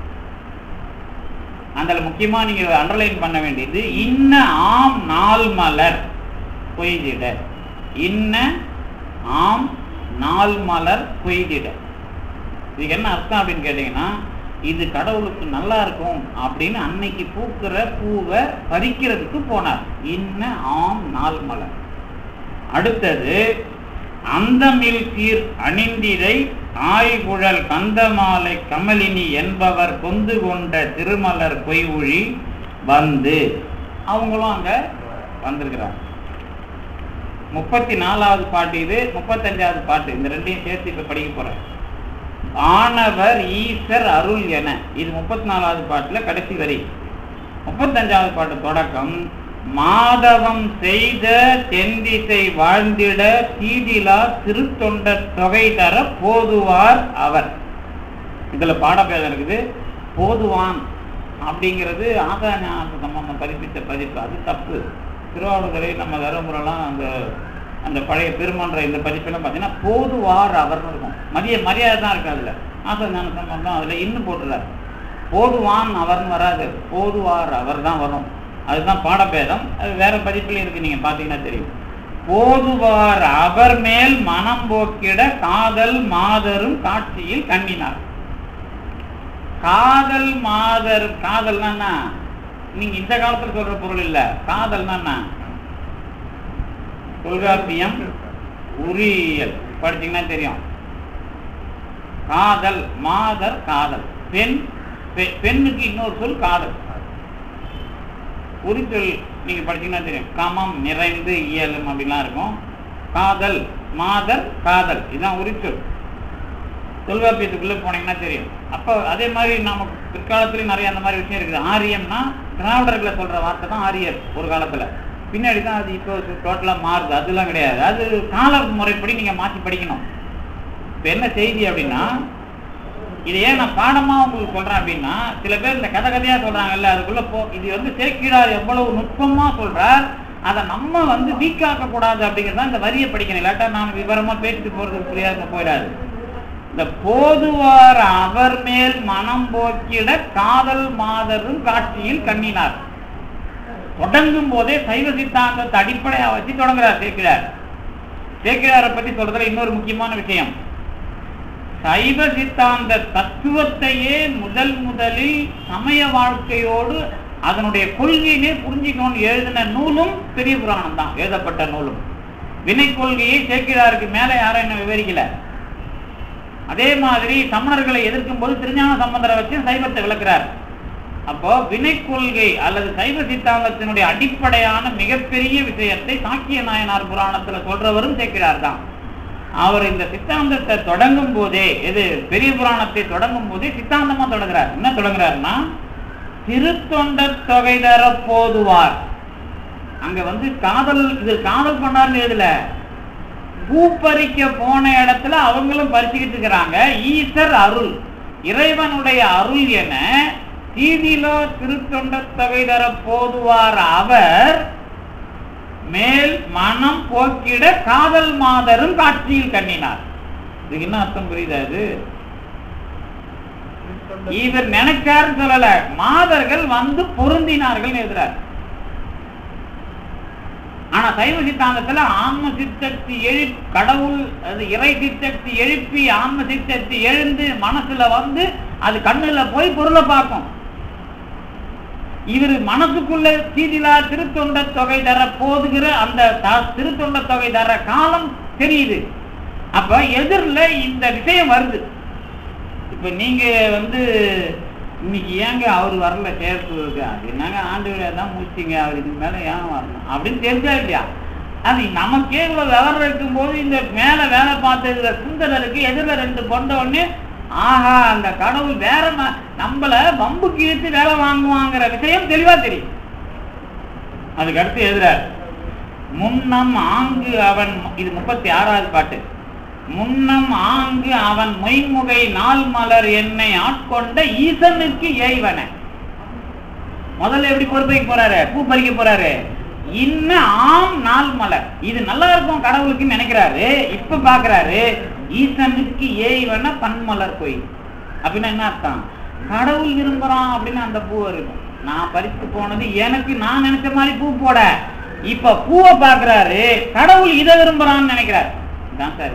அந்த முக்கியமா நீங்க அண்டர்லைன் பண்ண வேண்டியது இன்ன ஆம் நாள் மலர் கொய்திட. இன்ன ஆம் நாள் மலர் கொய்திட. இதுக்கு என்ன அர்த்தம் அப்படின்னு கேட்டீங்கன்னா, இது கடவுளுக்கு நல்லா இருக்கும் அப்படின்னு அன்னைக்கு பூக்கிற பூவை பறிக்கிறதுக்கு போனார். இன்ன ஆம் நாள் மலர். அடுத்தது அந்தமில் சீர் அணிந்திரை ஆய்குழல் கந்தமாலை கமலினி என்பவர் கொந்து கொண்ட திருமலர் கொய்வுழி வந்து. அவங்களும் அங்க வந்திருக்கிறாங்க. முப்பத்தி நாலாவது பாட்டு இது, முப்பத்தஞ்சாவது பாட்டு, இந்த ரெண்டையும் சேர்த்து இப்ப படிக்க போறேன். ஆனவர் ஈசர் அருள் என, இது முப்பத்தி நாலாவது பாட்டுல கடைசி வரி. முப்பத்தஞ்சாவது பாட்டு தொடக்கம். மாதவம் செய்த தென்திசை வாழ்ந்திட தீதிலா திருத்தொண்ட தொகை தர போதுவார் அவர். இதுல பாடப்பேதம் இருக்குது. போதுவான் அப்படிங்கிறது ஆசான சம்பந்தம் பதிப்பித்த பதிப்பு, அது தப்பு. திருவாவூரை நம்ம தருமபுரம்லாம் அந்த அந்த பழைய பெருமன்ற இந்த பதிப்பெல்லாம் பார்த்தீங்கன்னா போதுவார் அவர்னு இருக்கும். மதிய மரியாதை தான் இருக்கு. அதில் ஆசான சம்பந்தம் அதில் இன்னும் போட்டுறாரு. போதுவான் அவர்னு வராது, போதுவார் அவர் தான் வரும். அதுதான் பாடபேதம். அது வேற பதிப்புலையும் இருக்கு, நீங்க பாத்தீங்கன்னா தெரியும். போதுவார் அவர் மேல் மனம் போக்கிட காதல் மாதரும் காட்சியில் கண்ணினார். காதல் மாதர், காதல்னா நீங்க இந்த காலத்துல சொல்ற பொருள் இல்ல. காதல்னா தொல்காப்பியம் உரியல் படிச்சீங்கன்னா தெரியும். காதல் மாதர் காதல். பெண், பெண்ணுக்கு இன்னொரு சொல் காதல். உரிச்சொல் நீங்க படிச்சீங்கன்னா தெரியும். கமம் நிறைந்து இயலும் அப்படிலாம் இருக்கும். காதல் மாதர் காதல், இதுதான் உரிச்சொல். தொல்காப்பியத்துக்குள்ள போனீங்கன்னா தெரியும். அப்போ அதே மாதிரி நம்ம பிற்காலத்துலயும் நிறைய அந்த மாதிரி விஷயம் இருக்குது. ஆரியம்னா திராவிடர்களை சொல்ற வார்த்தை தான் ஆரியர் ஒரு காலத்துல. பின்னாடி தான் அது இப்போ டோட்டலா மாறுது. அதெல்லாம் கிடையாது. அது கால முறைப்படி நீங்க மாற்றி படிக்கணும். இப்ப என்ன செய்தி அப்படின்னா, இதை ஏன் நான் பாடமா உங்களுக்கு சொல்றேன் அப்படின்னா, சில பேர் இந்த கதை கதையா சொல்றாங்கல்ல, அதுக்குள்ள போ இது வந்து சேக்கிழார் எவ்வளவு நுட்பமா சொல்றார், அதை நம்ம வந்து வீக்காக்க கூடாது அப்படிங்கிறதா இந்த வரியை படிக்கணும். இல்லாட்டா நான் விவரமா பேசிட்டு போறது புரியாம போயிடாது. இந்த போதுவார் அவர் மேல் மனம் போக்கிட காதல் மாதரும் காட்சியில் கண்ணினார். தொடங்கும் போதே சைவ சித்தாந்தத்தை அடிப்படையா வச்சு தொடங்குறார் சேக்கிழார். சேக்கிழாரை பத்தி சொல்றதுல இன்னொரு முக்கியமான விஷயம், சைவ சித்தாந்த தத்துவத்தையே முதல் முதலில் சமய வாழ்க்கையோடு அதனுடைய கொள்கையிலே புரிஞ்சுக்கணும்னு எழுதின நூலும் பெரிய புராணம் தான், எழுதப்பட்ட நூலும். வினை கொள்கையை சேக்கிழாருக்கு மேல யாரும் என்ன விவரிக்கல. அதே மாதிரி சமணர்களை எதிர்க்கும் போது திருஞான சம்பந்தரை வச்சு சைவத்தை விளக்குறார். அப்போ வினை கொள்கை அல்லது சைவ சித்தாந்தத்தினுடைய அடிப்படையான மிகப்பெரிய விஷயத்தை சாக்கிய நாயனார் புராணத்துல சொல்றவரும் சேக்கிழார் தான். அவர் இந்த சித்தாந்தத்தை தொடங்கும் போதே, எது பெரிய புராணத்தை தொடங்கும் போதே சித்தாந்தமா தொடங்குறார். என்ன தொடங்குறாருன்னா, திருத்தொண்ட தொகை தர போதுவார். அங்க வந்து காதல், இது காதல் பண்ணார்னு எழுதல, பூ பறிக்க போன இடத்துல அவங்களும் பறிச்சுக்கிட்டு இருக்கிறாங்க. ஈசர் அருள், இறைவனுடைய அருள் என தீதிலோ திருத்தொண்ட தொகை தர போதுவார் அவர் மேல் மனம் போக்கிட காதல் மாதரும் காட்சியில் கண்ணினார். இதுக்கு என்ன அர்த்தம் புரியுதா? இது இவர் நினைச்சாருன்னு சொல்லல, மாதர்கள் வந்து பொருந்தினார்கள் எழுதுறார். ஆனா சைவ சித்தாந்தத்துல ஆன்ம சித்தத்தை எழு கடவுள் அது இறை சித்தத்தை எழுப்பி ஆன்ம சித்தத்தை எழுந்து மனசுல வந்து அது கண்ணுல போய் பொருளை பார்க்கும். இவர் மனசுக்குள்ள தீதிலா திருத்தொண்ட தொகை தர போதுகிற அந்த திருத்தொண்ட தொகை தர காலம் தெரியுது. அப்ப எதிரில் இந்த விஷயம் வருது. இப்ப நீங்க வந்து இன்னைக்கு ஏங்க அவர் வரல சேர்த்து அது என்னங்க ஆண்டு விழா தான் முடிச்சிங்க, அவர் இதுக்கு மேல ஏன் வரணும் அப்படின்னு தெரிஞ்சா இல்லையா? அது நமக்கே இவ்வளவு விவரம் இருக்கும் போது இந்த மேல வேலை பார்த்து சுந்தரருக்கு எதிரில் ரெண்டு கொண்ட உடனே ஆஹா அந்த கடவுள் வேற நம்மள பம்புக்கு இழுத்து வேலை வாங்குவாங்கிற விஷயம் தெளிவா தெரியும். அதுக்கு அடுத்து எழுதுறார், முன்னம் ஆங்கு அவன், இது முப்பத்தி ஆறாவது பாட்டு. முன்னம் ஆங்கு அவன் மொய்முகை நாள் மலர் என்னை ஆட்கொண்ட ஈசனுக்கு ஏய்வன. முதல்ல எப்படி பொறுப்பைக்கு போறாரு, பூ பறிக்க போறாரு. இன்ன ஆம் நாள் மலர், இது நல்லா இருக்கும் கடவுளுக்கு நினைக்கிறாரு. இப்ப பாக்குறாரு ஈசனுக்கு ஏய்வன பன்மலர் கொய். அப்படின்னா என்ன அர்த்தம்? கடவுள் விரும்புறான் அப்படின்னு அந்த பூ இருக்கும். நான் பறித்து போனது எனக்கு நான் நினைச்ச மாதிரி பூ போட, இப்ப பூவை பாக்குறாரு கடவுள் இதை விரும்புறான்னு நினைக்கிறார். தான் சார்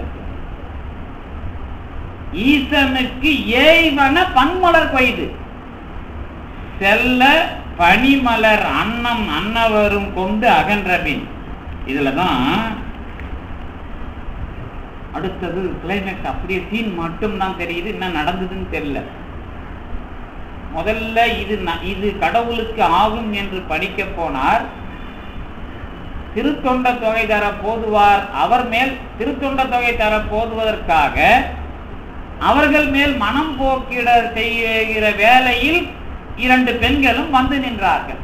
ஈசனுக்கு ஏய்வன பன்மலர் கொய்து செல்ல பனிமலர் அன்னம் அன்னவரும் கொண்டு அகன்ற பின். இதுலதான் அடுத்தது கிளைமேக்ஸ். அப்படியே சீன் மட்டும் தான் தெரியுது, என்ன நடந்ததுன்னு தெரியல. முதல்ல இது இது கடவுளுக்கு ஆகும் என்று படிக்க போனார். திருத்தொண்ட தொகை தர போதுவார் அவர் மேல் திருத்தொண்ட தொகை தர போதுவதற்காக அவர்கள் மேல் மனம் போக்கிட செய்கிற வேளையில் இரண்டு பெண்களும் வந்து நின்றார்கள்.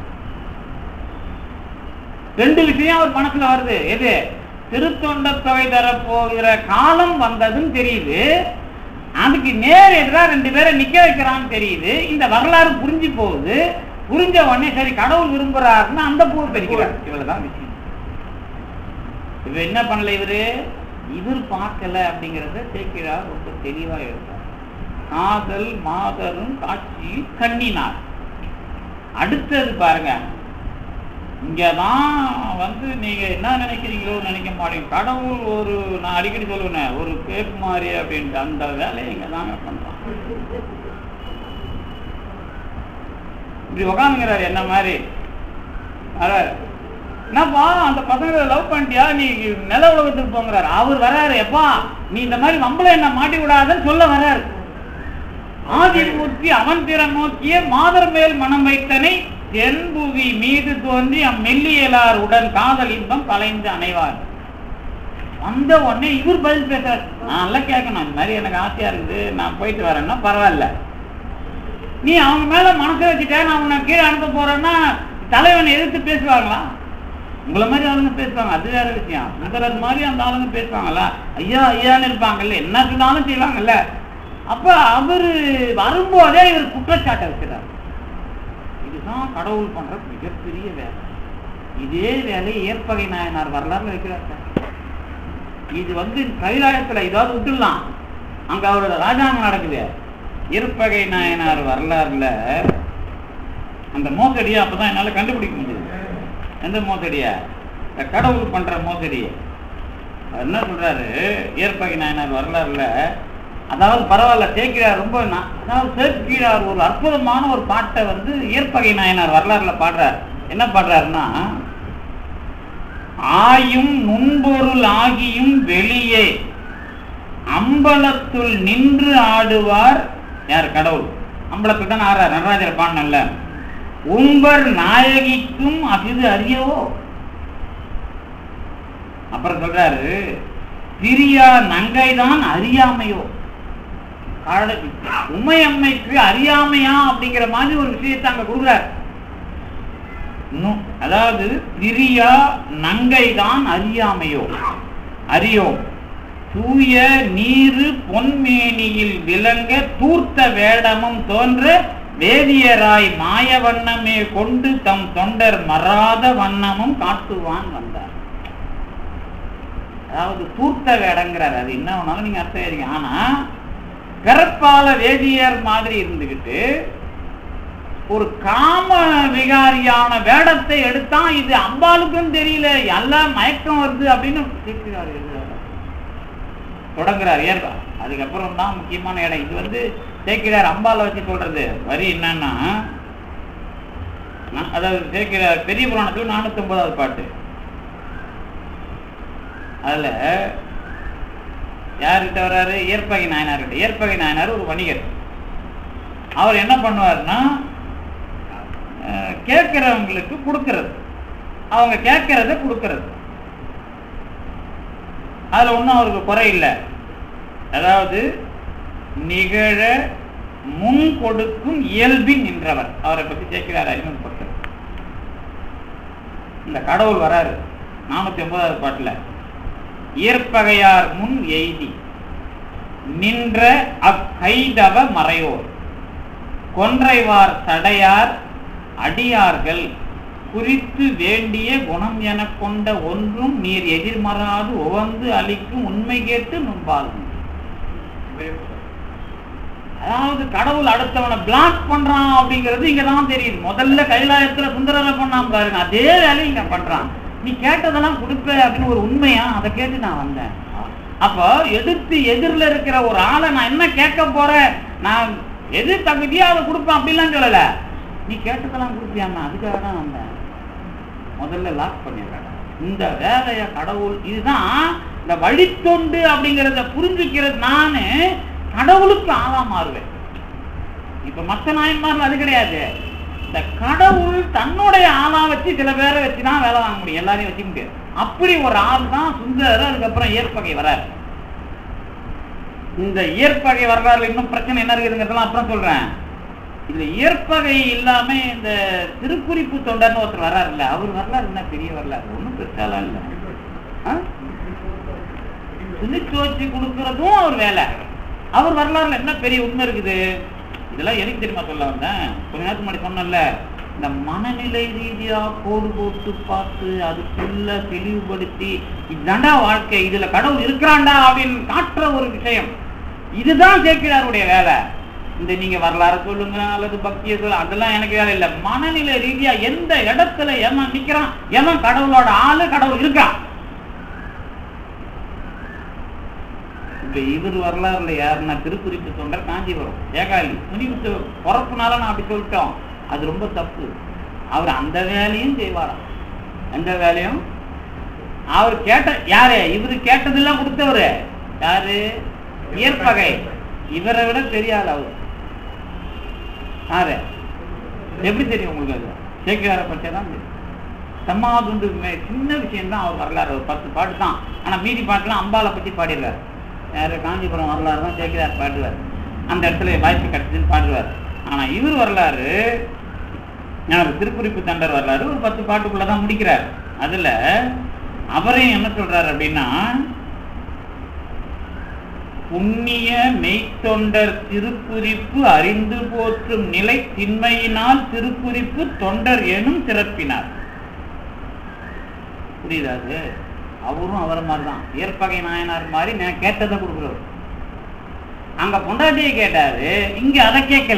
ரெண்டு விஷயம் அவர் மனசுல வருது. எது? திருத்தொண்ட தொகை தர போகிற காலம் வந்ததுன்னு தெரியுது, அதுக்கு நேர் எதிராக ரெண்டு பேரை நிக்க வைக்கிறான்னு தெரியுது. இந்த வரலாறு புரிஞ்சு போகுது. புரிஞ்ச உடனே சரி கடவுள் விரும்புறாருன்னு அந்த பூவை பறிக்கிறார். இவ்வளவுதான் விஷயம். இவ என்ன பண்ணல, இவரு இவர் பார்க்கல அப்படிங்கிறத சேக்கிழார் ரொம்ப தெளிவா எடுத்தார். காதல் மாதரும் காட்சி கண்ணினார். அடுத்தது பாருங்க, இங்கதான் வந்து நீங்க என்ன நினைக்கிறீங்களோ நினைக்க மாட்டீங்க. கடவுள் ஒரு, நான் அடிக்கடி சொல்லுவேன், ஒரு கேப் மாதிரி அப்படின்ட்டு அந்த வேலையை இங்க தாங்க பண்றான். இப்படி உக்காந்துங்கிறாரு என்ன மாதிரி. என்னப்பா அந்த பசங்களை லவ் பண்ணிட்டியா, நீ நில உலகத்துக்கு போங்கிறாரு. அவர் வர்றாரு, எப்பா நீ இந்த மாதிரி நம்மள என்ன மாட்டி விடாதுன்னு சொல்ல வர்றாரு. ஆதிமூர்த்தி அவன் திற நோக்கிய மாதர் மேல் மனம் வைத்தனை தென்புவி மீது தோன்றி அம்மெல்லியலார் உடன் காதல் இன்பம் கலைந்து அணைவார். வந்த உடனே இவர் பதில் பேசுறாரு. நான் நல்லா கேட்கணும், இந்த மாதிரி எனக்கு ஆசையா இருக்குது, நான் போயிட்டு வரேன்னா பரவாயில்ல, நீ அவங்க மேல மனசை வச்சுட்டே நான் உன்னை கீழே அனுப்ப போறேன்னா தலைவனை எதிர்த்து பேசுவாங்களா? உங்களை மாதிரி ஆளுங்க பேசுவாங்க, அது வேற விஷயம். நகரது மாதிரி அந்த ஆளுங்க பேசுவாங்களா? ஐயா ஐயான்னு இருப்பாங்கல்ல, என்ன சொன்னாலும் செய்வாங்கல்ல. அப்ப அவரு வரும்போதே இவர் குற்றச்சாட்டை வச்சுட்டார். இதுதான் கடவுள் பண்ற மிகப்பெரிய வேலை. இதே வேலையை ஏற்பகை நாயனார் வரலாறுல வைக்கிறார். இது வந்து கைலாயத்துல இதாவது விட்டுடலாம், அங்க அவரோட ராஜாங்கம் நடக்குது. ஏற்பகை நாயனார் வரலாறுல அந்த மோசடியை அப்பதான் என்னால கண்டுபிடிக்க முடியுது. எந்த மோசடியா? கடவுள் பண்ற மோசடியை. என்ன சொல்றாரு ஏற்பகை நாயனார் வரலாறுல, அதாவது பரவாயில்ல சேக்கிழார் ரொம்ப, அதாவது சேக்கிழார் ஒரு அற்புதமான ஒரு பாட்டை வந்து ஏற்பகை நாயனார் வரலாறுல பாடுறார். என்ன பாடுறாருன்னா, ஆயும் நுண்பொருள் ஆகியும் வெளியே அம்பலத்துள் நின்று ஆடுவார். யார்? கடவுள். அம்பலத்துள் தான் ஆடுறார். நடராஜர் பாடல, உம்பர் நாயகிக்கும் அகிது அறியவோ. அப்புறம் சொல்றாரு, பிரியா நங்கைதான் அறியாமையோ. உமையம்மைக்கு அறியாமையா அப்படிங்கிற மாதிரி ஒரு விஷயத்தை அங்க கொடுக்குறார். அதாவது பிரியா நங்கைதான் அறியாமையோ அறியோ. தூய நீரு பொன்மேனியில் விளங்க தூர்த்த வேடமும் தோன்ற வேதியராய் மாய வண்ணமே கொண்டு தம் தொண்டர் மறாத வண்ணமும் காட்டுவான் வந்தார். அதாவது தூர்த்த வேடங்கிறார். அது என்ன வேணாலும் நீங்க அர்த்தம் எழுதிங்க. ஆனா பிறப்பால வேதியர் மாதிரி இருந்துகிட்டு ஒரு காம விகாரியான வேடத்தை எடுத்தா இது அம்பாளுக்கும் தெரியல, எல்லாம் மயக்கம் வருது அப்படின்னு தொடங்குறார். ஏற்பா அதுக்கப்புறம் தான் முக்கியமான இடம். இது வந்து சேக்கிழார் அம்பால வச்சு சொல்றது வரி என்னன்னா, அதாவது சேக்கிழார் பெரிய புராணத்துல நானூத்தி ஒன்பதாவது பாட்டு. அதுல யார்கிட்ட வர்றாரு? ஏற்பகை நாயனார்கிட்ட. ஏற்பகை நாயனார் ஒரு வணிகர். அவர் என்ன பண்ணுவார்னா, கேட்கிறவங்களுக்கு கொடுக்கறது, அவங்க கேட்கறத கொடுக்கறது. அதுல ஒன்றும் அவருக்கு குறை இல்லை. அதாவது நிகழ முன் கொடுக்கும் இயல்பின் நின்றவர். அவரை பற்றி சேக்கிழார் அறிமுகப்படுத்துறார். இந்த கடவுள் வராரு நானூத்தி ஒன்பதாவது பாட்டுல, ஏற்பகையார் முன் எய்தி நின்ற அக்கைதவ மறையோர் கொன்றைவார் சடையார் அடியார்கள் குறித்து வேண்டிய குணம் என கொண்ட ஒன்றும் நீர் எதிர்மறாது உவந்து அளிக்கும் உண்மை கேட்டு நம்பாலும். அதாவது கடவுள் அடுத்தவனை பிளாக் பண்றான் அப்படிங்கிறது இங்கதான் தெரியுது. முதல்ல கைலாயத்துல சுந்தரரை பண்ணாம பாருங்க, அதே வேலையை இங்க பண்றான். நீ கேட்டதெல்லாம் கொடுப்ப அப்படின்னு ஒரு உண்மையா, அதை கேட்டு நான் வந்தேன். அப்போ எதிர்த்து எதிரில் இருக்கிற ஒரு ஆளை நான் என்ன கேட்க போறேன், நான் எது தகுதியா அதை கொடுப்பேன் அப்படிலாம் சொல்லல. நீ கேட்டதெல்லாம் கொடுப்பியாமா, அதுக்காக தான் வந்தேன். முதல்ல லாக் பண்ணிடுறாங்க இந்த வேலைய கடவுள். இதுதான் இந்த வழித்தொண்டு அப்படிங்கிறத புரிஞ்சுக்கிறது. நானு கடவுளுக்கு ஆளா மாறுவேன். இப்ப மற்ற நாயன்மார்கள் அது கிடையாது. இந்த கடவுள் தன்னுடைய ஆளா வச்சு சில பேரை வச்சுதான் வேலை வாங்க முடியும், எல்லாரையும் வச்சுக்க முடியாது. அப்படி ஒரு ஆள் தான் சுந்தரர். அதுக்கப்புறம் ஏற்பகை வரார். இந்த இயற்பகை வரலாறுல இன்னும் பிரச்சனை என்ன இருக்குதுங்கிறதெல்லாம் அப்புறம் சொல்றேன். இதுல இயற்பகை இல்லாம இந்த திருக்குறிப்பு தொண்டர்னு ஒருத்தர் வர்றாரு இல்ல, அவர் வரலாறு என்ன பெரிய வரலாறு, ஒன்றும் பெருசாலாம் இல்லை. துணிச்சோச்சி கொடுக்கறதும் அவர் வேலை. அவர் வரலாறுல என்ன பெரிய உண்மை இருக்குது, இதெல்லாம் எனக்கு தெரியுமா சொல்ல வந்தேன். கொஞ்ச நேரத்துக்கு முன்னாடி சொன்னல, இந்த மனநிலை ரீதியா கோடு போட்டு பார்த்து அதுக்குள்ள தெளிவுபடுத்தி இதுதாண்டா வாழ்க்கை, இதுல கடவுள் இருக்கிறாண்டா அப்படின்னு காட்டுற ஒரு விஷயம். இதுதான் சேக்கிழாருடைய வேலை. இந்த நீங்க வரலாறு சொல்லுங்க அல்லது பக்தியை சொல்ல, அதெல்லாம் எனக்கு வேலை இல்லை. மனநிலை ரீதியா எந்த இடத்துல எவன் நிக்கிறான், எவன் கடவுளோட ஆளு, கடவுள் இருக்கான். இப்ப இவர் வரலாறுல யாருன்னா திருக்குறிப்பு தொண்டர் காஞ்சிபுரம் ஏகாலி துணி பொறப்புனால நான் அப்படி சொல்லிட்டோம், அது ரொம்ப தப்பு. அவர் அந்த வேலையும் செய்வாராம். எந்த வேலையும் அவர் கேட்ட யாரு, இவரு கேட்டதெல்லாம் கொடுத்தவரு யாரு, இயற்பகை. இவரை விட தெரியாது அவரு யாரு, எப்படி தெரியும் உங்களுக்கு? அது சேக்கிழாரை பற்றியதான் தெரியும். சம்மாதுண்டு சின்ன விஷயம் தான் அவர் வரலாறு, ஒரு பத்து பாட்டு தான். ஆனா மீதி பாட்டுலாம் அம்பாலை பற்றி பாடிடுறாரு. யாரு, காஞ்சிபுரம் வரலாறு தான் சேக்கிழார் பாடுவார். அந்த இடத்துல வாய்ப்பு கிடைச்சதுன்னு பாடுவார். ஆனா இவர் வரலாறு, திருக்குறிப்பு தொண்டர் வரலாறு ஒரு பத்து பாட்டுக்குள்ளதான் முடிக்கிறார். அதுல அவரையும் என்ன சொல்றாரு அப்படின்னா, புண்ணிய மெய்த்தொண்டர் திருக்குறிப்பு அறிந்து போற்றும் நிலை திண்மையினால் திருக்குறிப்பு தொண்டர் எனும் சிறப்பினார். புரியுதாது? அவரும் அவரை மாதிரிதான், இயற்பகை நாயனார் மாதிரி நான் கேட்டதை கொடுக்குறவர். அங்க பொண்டாட்டியை கேட்டாரு, இங்க அதை கேட்கல.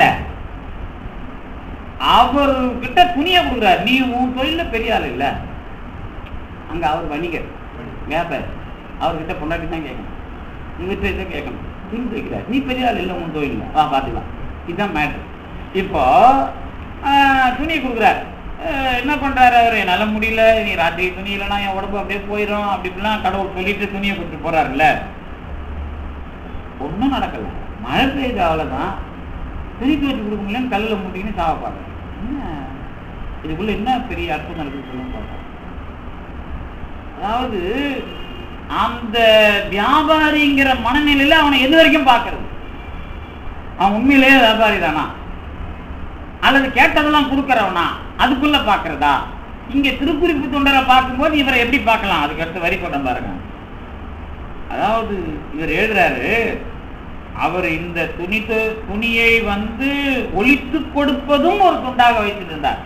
அவர்கிட்ட துணியை கொடுக்குறாரு. நீ உன் தொழில பெரிய ஆள் இல்ல, அங்க அவர் வணிகர் வியாபாரி, அவர்கிட்ட பொண்டாட்டி தான் கேட்கணும், இவர்கிட்ட இதை கேட்கணும். துணி தைக்கிறார், நீ பெரிய ஆள் இல்லை உன் தொழில், வா பார்த்துக்கலாம். இதுதான் மேட்ரு. இப்போ துணியை கொடுக்குறாரு. என்ன பண்றாரு அவரு, என்னால முடியல, நீ ராத்திரி துணி இல்லைன்னா என் உடம்பு அப்படியே போயிடும் அப்படிலாம் கடவுள் சொல்லிட்டு துணியை கொடுத்து போறாருல்ல. ஒன்றும் நடக்கல, மழை பெய்யுது, அவ்வளவுதான். துணி துவச்சு கொடுக்க முடியலன்னு கல்லில் முட்டின்னு சாவப்பாங்க. என்ன இதுக்குள்ள என்ன பெரிய அர்த்தம் நடக்குது சொல்லுங்க பார்ப்போம். அதாவது அந்த வியாபாரிங்கிற மனநிலையில அவனை எது வரைக்கும் பார்க்கறது, அவன் உண்மையிலேயே வியாபாரி தானா அல்லது கேட்டதெல்லாம் கொடுக்கறவனா, அதுக்குள்ள பாக்குறதா? இங்க திருக்குறிப்பு தொண்டரை பார்க்கும்போது இவரை எப்படி பார்க்கலாம், அதுக்கு அடுத்த வரி கொண்ட பாருங்க. அதாவது இவர் எழுதுறாரு, அவர் இந்த துணி துணியை வந்து ஒழித்து கொடுப்பதும் ஒரு துண்டாக வைத்திருந்தார்.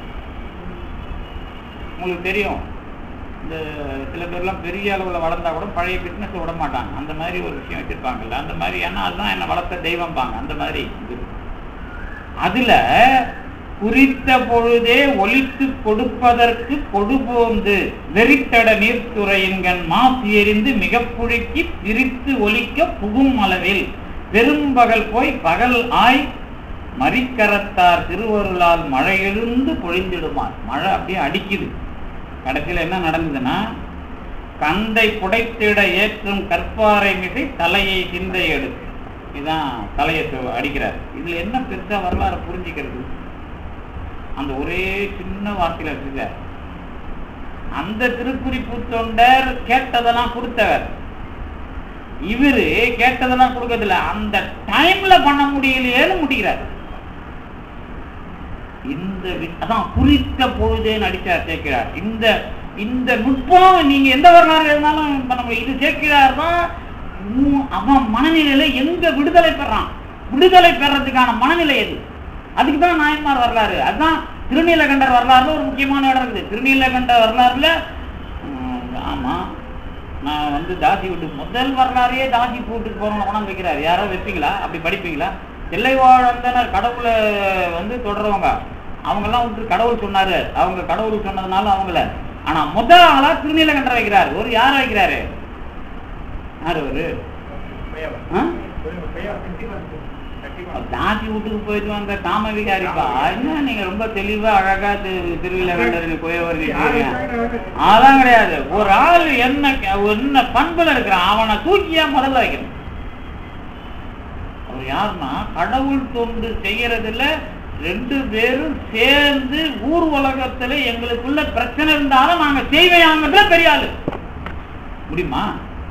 உங்களுக்கு தெரியும், இந்த சில பேர்லாம் பெரிய அளவில் வளர்ந்தா கூட பழைய பிஸ்னஸ் விட மாட்டாங்க. அந்த மாதிரி ஒரு விஷயம் வச்சிருப்பாங்கல்ல, அந்த மாதிரி. ஏன்னா அதுதான் என்ன வளர்த்த தெய்வம் பாங்க, அந்த மாதிரி. அதுல குறித்த பொழுதே ஒழித்து கொடுப்பதற்கு கொடுபோந்து வெறித்தட நீர்த்துறையின்கண் மாசு எறிந்து மிக புழுக்கி பிரித்து ஒழிக்க புகும் அளவில் பெரும்பகல் போய் பகல் ஆய் மறிக்கரத்தார் திருவருளால் மழை எழுந்து பொழிந்திடுமார். மழை அப்படியே அடிக்குது. கடைசியில் என்ன நடந்ததுன்னா, கந்தை புடைத்திட ஏற்றும் கற்பாறை மிசை தலையை சிந்தை எடுத்து, இதுதான் தலையை அடிக்கிறார். இதுல என்ன பெருசா வரலாறு புரிஞ்சுக்கிறது, அந்த ஒரே சின்ன வார்த்தையில இருக்குங்க. அந்த திருக்குறிப்பு தொண்டர் கேட்டதெல்லாம் கொடுத்தவர், இவரு கேட்டதெல்லாம் கொடுக்கறதில்ல. அந்த டைம்ல பண்ண முடியலையேன்னு முடிக்கிறார். இந்த அதான் குறித்த பொழுதே நடிச்சார் சேக்கிழார். இந்த இந்த நுட்பம் நீங்க எந்த வரலாறு இருந்தாலும் பண்ண முடியும். இது சேக்கிழார் தான் அவன் மனநிலையில எங்க விடுதலை பெறான்? விடுதலை பெறதுக்கான மனநிலை எது? அதுக்கு தான் நாயன்மார் வரலாறு. அதுதான் திருநீலகண்டர் வரலாறுல ஒரு முக்கியமான இடம் இருக்குது. திருநீலகண்டர் வரலாறுல ஆமா நான் வந்து தாசி விட்டு முதல் வரலாறையே தாசி போட்டுக்கு போறவங்க கொண்டாந்து வைக்கிறாரு. யாரோ வைப்பீங்களா? அப்படி படிப்பீங்களா? தில்லைவாழந்தனர் கடவுளை வந்து தொடர்றவங்க அவங்கெல்லாம் விட்டு கடவுள் சொன்னாரு, அவங்க கடவுள் சொன்னதுனால அவங்கள. ஆனா முதல் ஆளா திருநீலகண்டர் வைக்கிறாரு. ஒரு யார வைக்கிறாரு? யாரு ஒரு தாசி வீட்டுக்கு போயிட்டு வந்த காம விகாரிப்பா. என்ன நீங்க ரொம்ப தெளிவா அழகா திருநீலகண்டர் போயவர்கள் அதான் கிடையாது. ஒரு ஆள் என்ன என்ன பண்புல இருக்கிறான் அவனை தூக்கியா முதல்ல வைக்கணும். அவர் யாருன்னா கடவுள் தொண்டு செய்யறதுல ரெண்டு பேரும் சேர்ந்து ஊர் உலகத்துல எங்களுக்குள்ள பிரச்சனை இருந்தாலும் நாங்க செய்வையாங்கல பெரிய ஆளு முடியுமா?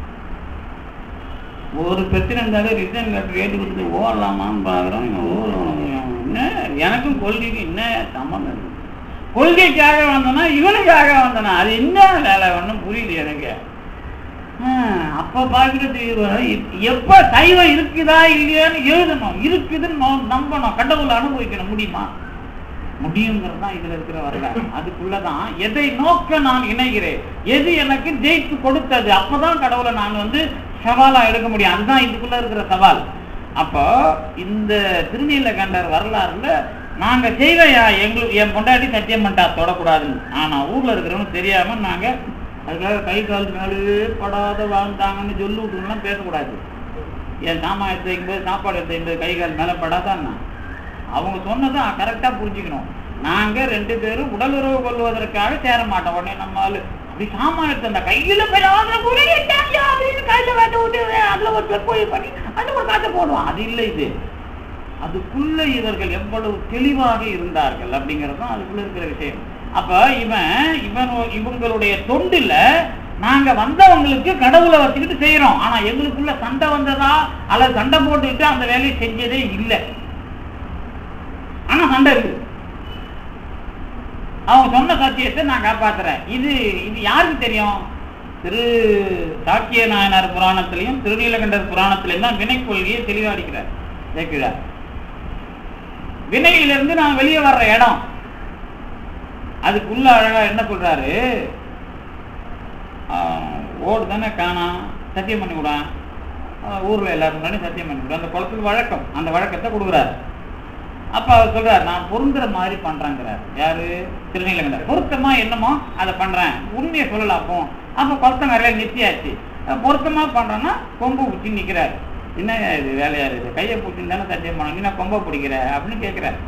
ஒரு பிரச்சனை இருந்தாலும் ரிட்டர்ன் லெட்டர் ஏற்றி கொடுத்து ஓடலாமான்னு பாக்குறோம். என்ன எனக்கும் கொள்கைக்கு என்ன சம்பந்தம் இருக்கு? கொள்கைக்காக வந்தனா இவனுக்காக வந்தனா அது என்ன வேலை ஒன்றும் புரியல எனக்கு. அப்ப பாக்குறது எப்ப சைவம் இருக்குதா இல்லையான்னு எழுதணும், இருக்குதுன்னு நம்பணும், கடவுளை அனுபவிக்கணும். முடியுமா? முடியுங்கிறது தான் இதுல இருக்கிற வரலாறு. அதுக்குள்ளதான் எதை நோக்க நான் இணைகிறேன், எது எனக்கு ஜெயித்து கொடுத்தது, அப்பதான் கடவுளை நான் வந்து சவாலா எடுக்க முடியும். அதுதான் இதுக்குள்ள இருக்கிற சவால். அப்போ இந்த திருநீலகண்டர் வரலாறுல நாங்க செய்வையா எங்களுக்கு என் பொண்டாட்டி சத்தியம் பண்ணிட்டா தொடக்கூடாதுன்னு. ஆனா ஊர்ல இருக்கிறவங்க தெரியாம நாங்க அதுக்காக கை கால் மேலே படாத வாழ்ந்தாங்கன்னு சொல்லி விட்டுலாம் பேசக்கூடாது. என் சாமான் எடுத்து வைக்கும்போது சாப்பாடு எடுத்து வைக்கும்போது கை கால் மேலே படாதான்னா அவங்க சொன்னதான் கரெக்டா புரிஞ்சுக்கணும். நாங்க ரெண்டு பேரும் உடல் உறவு கொள்வதற்காக சேர மாட்டோம். உடனே நம்ம அப்படி சாமான் எடுத்து அந்த கையில கையில காட்ட விட்டு அதுல ஒரு கோயில் பண்ணி அந்த ஒரு காற்றை போடுவான். அது இல்லை இது. அதுக்குள்ள இவர்கள் எவ்வளவு தெளிவாக இருந்தார்கள் அப்படிங்கறதுதான் அதுக்குள்ள இருக்கிற விஷயம். அப்ப இவன் இவன் இவங்களுடைய தொண்டுல நாங்க வந்தவங்களுக்கு கடவுளை வச்சுக்கிட்டு செய்யறோம். ஆனா எங்களுக்குள்ள சண்டை வந்ததா அல்லது சண்டை போட்டுக்கிட்டு அந்த வேலையை செஞ்சதே இல்லை. ஆனா சண்டை இருக்கு. அவங்க சொன்ன சத்தியத்தை நான் காப்பாத்துறேன். இது இது யாருக்கு தெரியும்? திரு சாக்கிய நாயனார் புராணத்திலையும் திருநீலகண்டர் புராணத்திலையும் தான் வினை கொள்கையை தெளிவா அடிக்கிறார் கேட்கிறார். வினையிலிருந்து நான் வெளியே வர்ற இடம் அதுக்குள்ள அழகா என்ன சொல்றாரு? ஓடு தானே காணா சத்தியம் பண்ணி விடான். ஊர்ல எல்லாரும் முன்னாடி சத்தியம் பண்ணி விடும். அந்த குளத்துக்கு வழக்கம், அந்த வழக்கத்தை கொடுக்குறாரு. அப்ப அவர் சொல்றாரு நான் பொருந்துற மாதிரி பண்றேங்கிறார். யாரு? திருநீலகண்டர். பொருத்தமா என்னமோ அதை பண்றேன், உண்மையை சொல்லலாம். அப்போ அப்ப குளத்தங்கரையில நித்தியாச்சு. பொருத்தமா பண்றேன்னா கொம்பு பிடிச்சி நிக்கிறாரு. என்ன இது வேலையா இருக்கு? கையை பிடிச்சின்னு தானே சத்தியம் பண்ண, நீ கொம்பை பிடிக்கிற அப்படின்னு கேட்கிறாரு.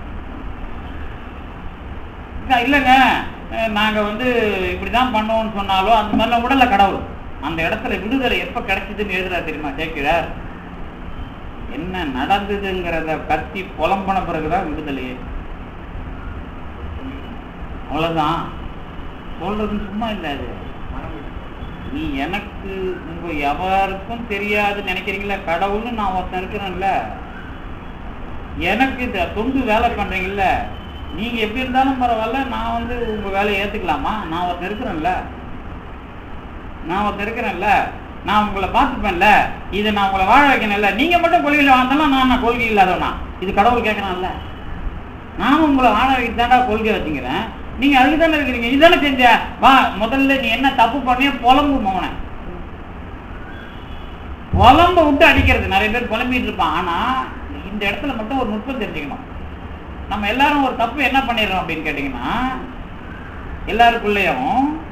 இல்லைங்க நாங்க வந்து இப்படிதான் பண்ணுவோம்னு சொன்னாலும் அந்த மாதிரிலாம் உடல கடவுள் அந்த இடத்துல விடுதலை எப்ப கிடைச்சதுன்னு எழுதுறா தெரியுமா கேட்கிறார். என்ன நடந்ததுங்கிறத கத்தி புலம்பன பிறகுதான் விடுதலையே. அவ்வளவுதான் சொல்றதுன்னு சும்மா இல்லாது. நீ எனக்கு உங்க எவருக்கும் தெரியாதுன்னு நினைக்கிறீங்களா? கடவுள்னு நான் ஒருத்தன் இருக்கிறேன்ல, எனக்கு இந்த தொண்டு வேலை பண்றீங்கல்ல, நீங்க எப்படி இருந்தாலும் பரவாயில்ல, நான் வந்து உங்க வேலையை ஏத்துக்கலாமா? நான் ஒருத்தன் இருக்கிறேன்ல, நான் ஒருத்தன் இருக்கிறேன்ல, நான் உங்களை பார்த்துப்பேன்ல, இதை நான் உங்களை வாழ வைக்கணும்ல. நீங்க மட்டும் கொள்கையில் வாழ்ந்தாலும் நான் நான் கொள்கை இல்லாதவனா? இது கடவுள் கேட்கறான்ல. நான் உங்களை வாழ வைக்க தாண்டா கொள்கை வச்சுக்கிறேன், நீங்க அதுக்கு தானே இருக்கிறீங்க, இதுதானே செஞ்ச. வா முதல்ல நீ என்ன தப்பு பண்ணிய புலம்பு மோன. புலம்ப விட்டு அடிக்கிறது. நிறைய பேர் புலம்பிட்டு இருப்பான். ஆனா இந்த இடத்துல மட்டும் ஒரு நுட்பம் தெரிஞ்சுக்கணும். நம்ம எல்லாரும் ஒரு தப்பு என்ன பண்ணிடுறோம் அப்படின்னு கேட்டீங்கன்னா, எல்லாருக்குள்ளேயும்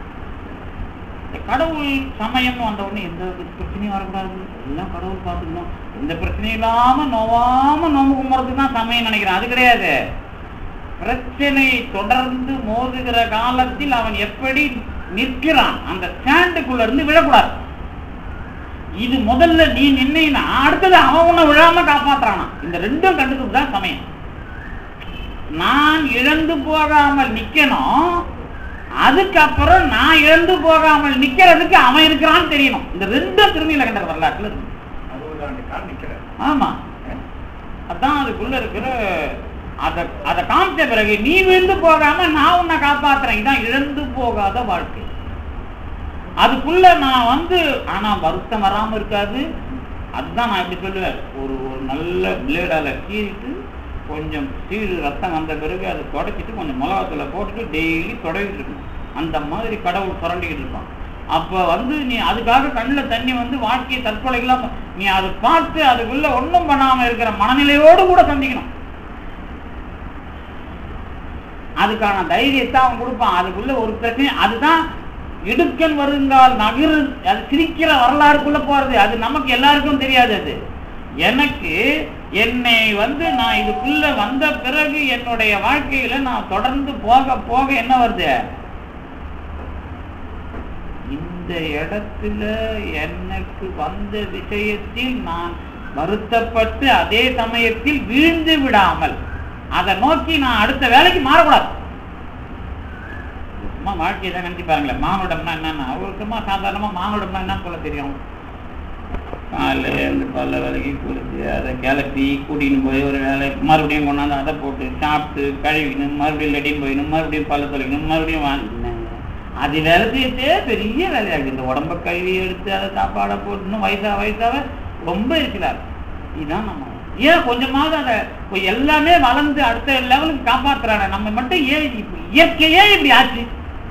கடவுள் சமயம் வந்த உடனே எந்த பிரச்சனையும் வரக்கூடாது, எல்லாம் கடவுள் பார்த்துக்கணும், எந்த பிரச்சனையும் இல்லாம நோவாம நோம்பு கும்புறதுக்கு தான் சமயம் நினைக்கிறான். அது கிடையாது. பிரச்சனை தொடர்ந்து மோதுகிற காலத்தில் அவன் எப்படி நிற்கிறான், அந்த ஸ்டாண்டுக்குள்ள இருந்து விழக்கூடாது. இது முதல்ல நீ நின்னா அடுத்தது அவன் உன்னை விழாம காப்பாற்றுறானா. இந்த ரெண்டும் கண்டுக்கு தான் சமயம். நான் இழந்து போகாமல் நிக்கணும், அதுக்கப்புறம் நான் இழந்து போகாமல் நிக்கிறதுக்கு அவன் இருக்கிறான்னு தெரியணும். இந்த ரெண்டும் திருநீலகண்டர் வரலாற்றுல இருக்கு. ஆமா, அதான் அதுக்குள்ள இருக்கிற. அதை அதை காமிச்ச பிறகு நீ விழுந்து போகாம நான் உன்னை காப்பாத்துறேன். இதான் இழந்து போகாத வாழ்க்கை. அதுக்குள்ள நான் வந்து ஆனா வருத்தம் வராம இருக்காது. அதுதான் நான் எப்படி சொல்லுவேன், ஒரு ஒரு நல்ல பிளேடால கீறிட்டு கொஞ்சம் சீடு ரத்தம் வந்த பிறகு அதை தொடச்சிட்டு கொஞ்சம் மிளகாத்தூளை போட்டுட்டு டெய்லி தொடவிட்டு இருக்கணும். அந்த மாதிரி கடவுள் புரண்டிக்கிட்டு இருப்பான். அப்போ வந்து நீ அதுக்காக கண்ணில் தண்ணி வந்து வாழ்க்கையை தற்கொலைகளாம் நீ அதை பார்த்து அதுக்குள்ள ஒன்றும் பண்ணாமல் இருக்கிற மனநிலையோடு கூட சந்திக்கணும். அதுக்கான தைரியத்தை அவன் கொடுப்பான். அதுக்குள்ள ஒரு பிரச்சனை, அதுதான் இடுக்கன் வருங்கால் நகர், அது சிரிக்கிற வரலாறுக்குள்ள போறது. அது நமக்கு எல்லாருக்கும் தெரியாது. அது எனக்கு என்னை வந்து நான் இதுக்குள்ள வந்த பிறகு என்னுடைய வாழ்க்கையில நான் தொடர்ந்து போக போக என்ன வருது, இந்த இடத்துல எனக்கு வந்த விஷயத்தில் நான் வருத்தப்பட்டு அதே சமயத்தில் வீழ்ந்து விடாமல் அதை நோக்கி நான் அடுத்த வேலைக்கு மாறக்கூடாது. சும்மா வாழ்க்கையை தான் நினைச்சு பாருங்களேன். மானுடம்னா என்னன்னா, அவருக்குமா சாதாரணமா மானுடம்னா என்ன சொல்ல தெரியும், காலையில் இருந்து பல்ல வேலைக்கு குளிச்சு அதை கிளப்பி கூட்டின்னு போய் ஒரு வேலை மறுபடியும் கொண்டாந்து அதை போட்டு சாப்பிட்டு கழுவிக்கணும், மறுபடியும் லெட்டின்னு போயிடணும், மறுபடியும் பல்ல தொலைக்கணும், மறுபடியும் வாங்கினேன். அது வேலை செய்யத்தே பெரிய வேலையாகுது. இந்த உடம்ப கழுவி எடுத்து அதை சாப்பாடை போட்டுன்னு வயசா வயசாக ரொம்ப இருக்கிறார். இதுதான் நம்ம ஏன் கொஞ்சமாவது அதை எல்லாமே வளர்ந்து அடுத்த லெவலுக்கு காப்பாற்றுறாங்க. நம்ம மட்டும் ஏன் இயற்கையே இப்படி ஆச்சு,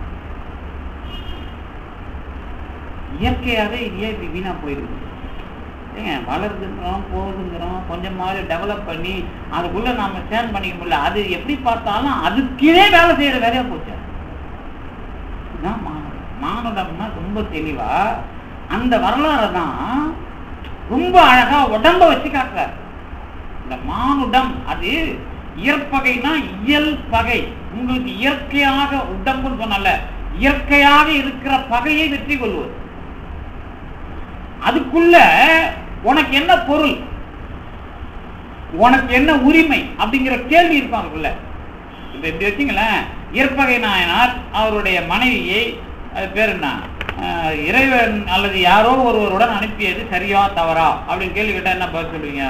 இயற்கையாகவே ஏன் இப்படி வீணா போயிருக்கு. ஏங்க வளருதுங்கிறோம் போகுதுங்கிறோம், கொஞ்சமாவது டெவலப் பண்ணி அதுக்குள்ள நாம ஸ்டேண்ட் பண்ணிக்க முடியல. அது எப்படி பார்த்தாலும் அதுக்கே வேலை செய்யற வேலையா போச்சு. இதுதான் மானுடம். மானுடம்னா ரொம்ப தெளிவா அந்த வரலாறு தான் ரொம்ப அழகா உடம்ப வச்சு காட்டுறாரு. இந்த மானுடம் அது இயற்பகைனா இயல் பகை. உங்களுக்கு இயற்கையாக உடம்புன்னு சொன்னால இயற்கையாக இருக்கிற பகையை வெற்றி கொள்வது. அதுக்குள்ள உனக்கு என்ன பொருள், உனக்கு என்ன உரிமை அப்படிங்கிற கேள்வி இருக்கும் அதுக்குள்ள. இப்ப எப்படி வச்சுங்களேன், இயற்பகை நாயனார் அவருடைய மனைவியை, அது பேர் என்ன, இறைவன் அல்லது யாரோ ஒருவருடன் அனுப்பியது சரியா தவறா அப்படின்னு கேள்வி கேட்டா என்ன பதில் சொல்லுவீங்க?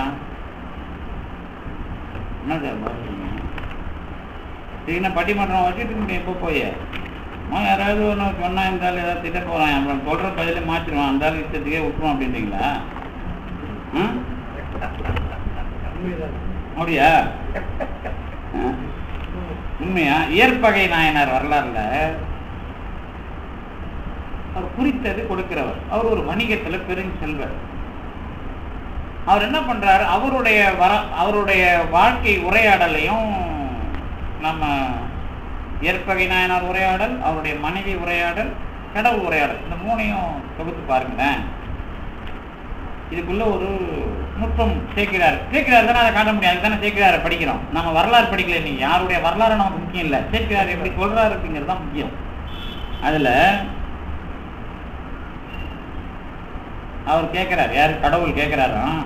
என்ன சார் பதில் சொல்லுவீங்க? சரிங்களா, பட்டிமன்றம் வச்சுட்டு முடியும். எப்போ போய் யாராவது ஒன்று சொன்னா இருந்தாலும் ஏதாவது திட்ட போறான், அப்புறம் சொல்ற பதிலே மாற்றிடுவான், இருந்தாலும் இஷ்டத்துக்கே விட்டுருவான் அப்படின்றீங்களா? அப்படியா? உண்மையா? இயற்பகை நாயனார் வரலாறுல அவர் குறித்தது கொடுக்கிறவர். அவர் ஒரு வணிகத்துல பெரும் செல்வர். அவர் என்ன பண்றாரு, அவருடைய வர அவருடைய வாழ்க்கை உரையாடலையும் நம்ம இயற்பகை நாயனார் உரையாடல், அவருடைய மனைவி உரையாடல், கடவுள் உரையாடல், இந்த மூணையும் தொகுத்து பாருங்களேன். இதுக்குள்ள ஒரு நுட்பம் சேர்க்கிறார். சேர்க்கிறார் தானே அதை காட்ட முடியாது, தானே சேர்க்கிறாரை படிக்கிறோம். நம்ம வரலாறு படிக்கல, நீங்க யாருடைய வரலாறு நமக்கு முக்கியம் இல்லை, சேர்க்கிறார் எப்படி சொல்றாரு அப்படிங்கிறது தான் முக்கியம். அதுல அவர் கேட்கிறார், யாரு, கடவுள் கேட்கிறாராம்,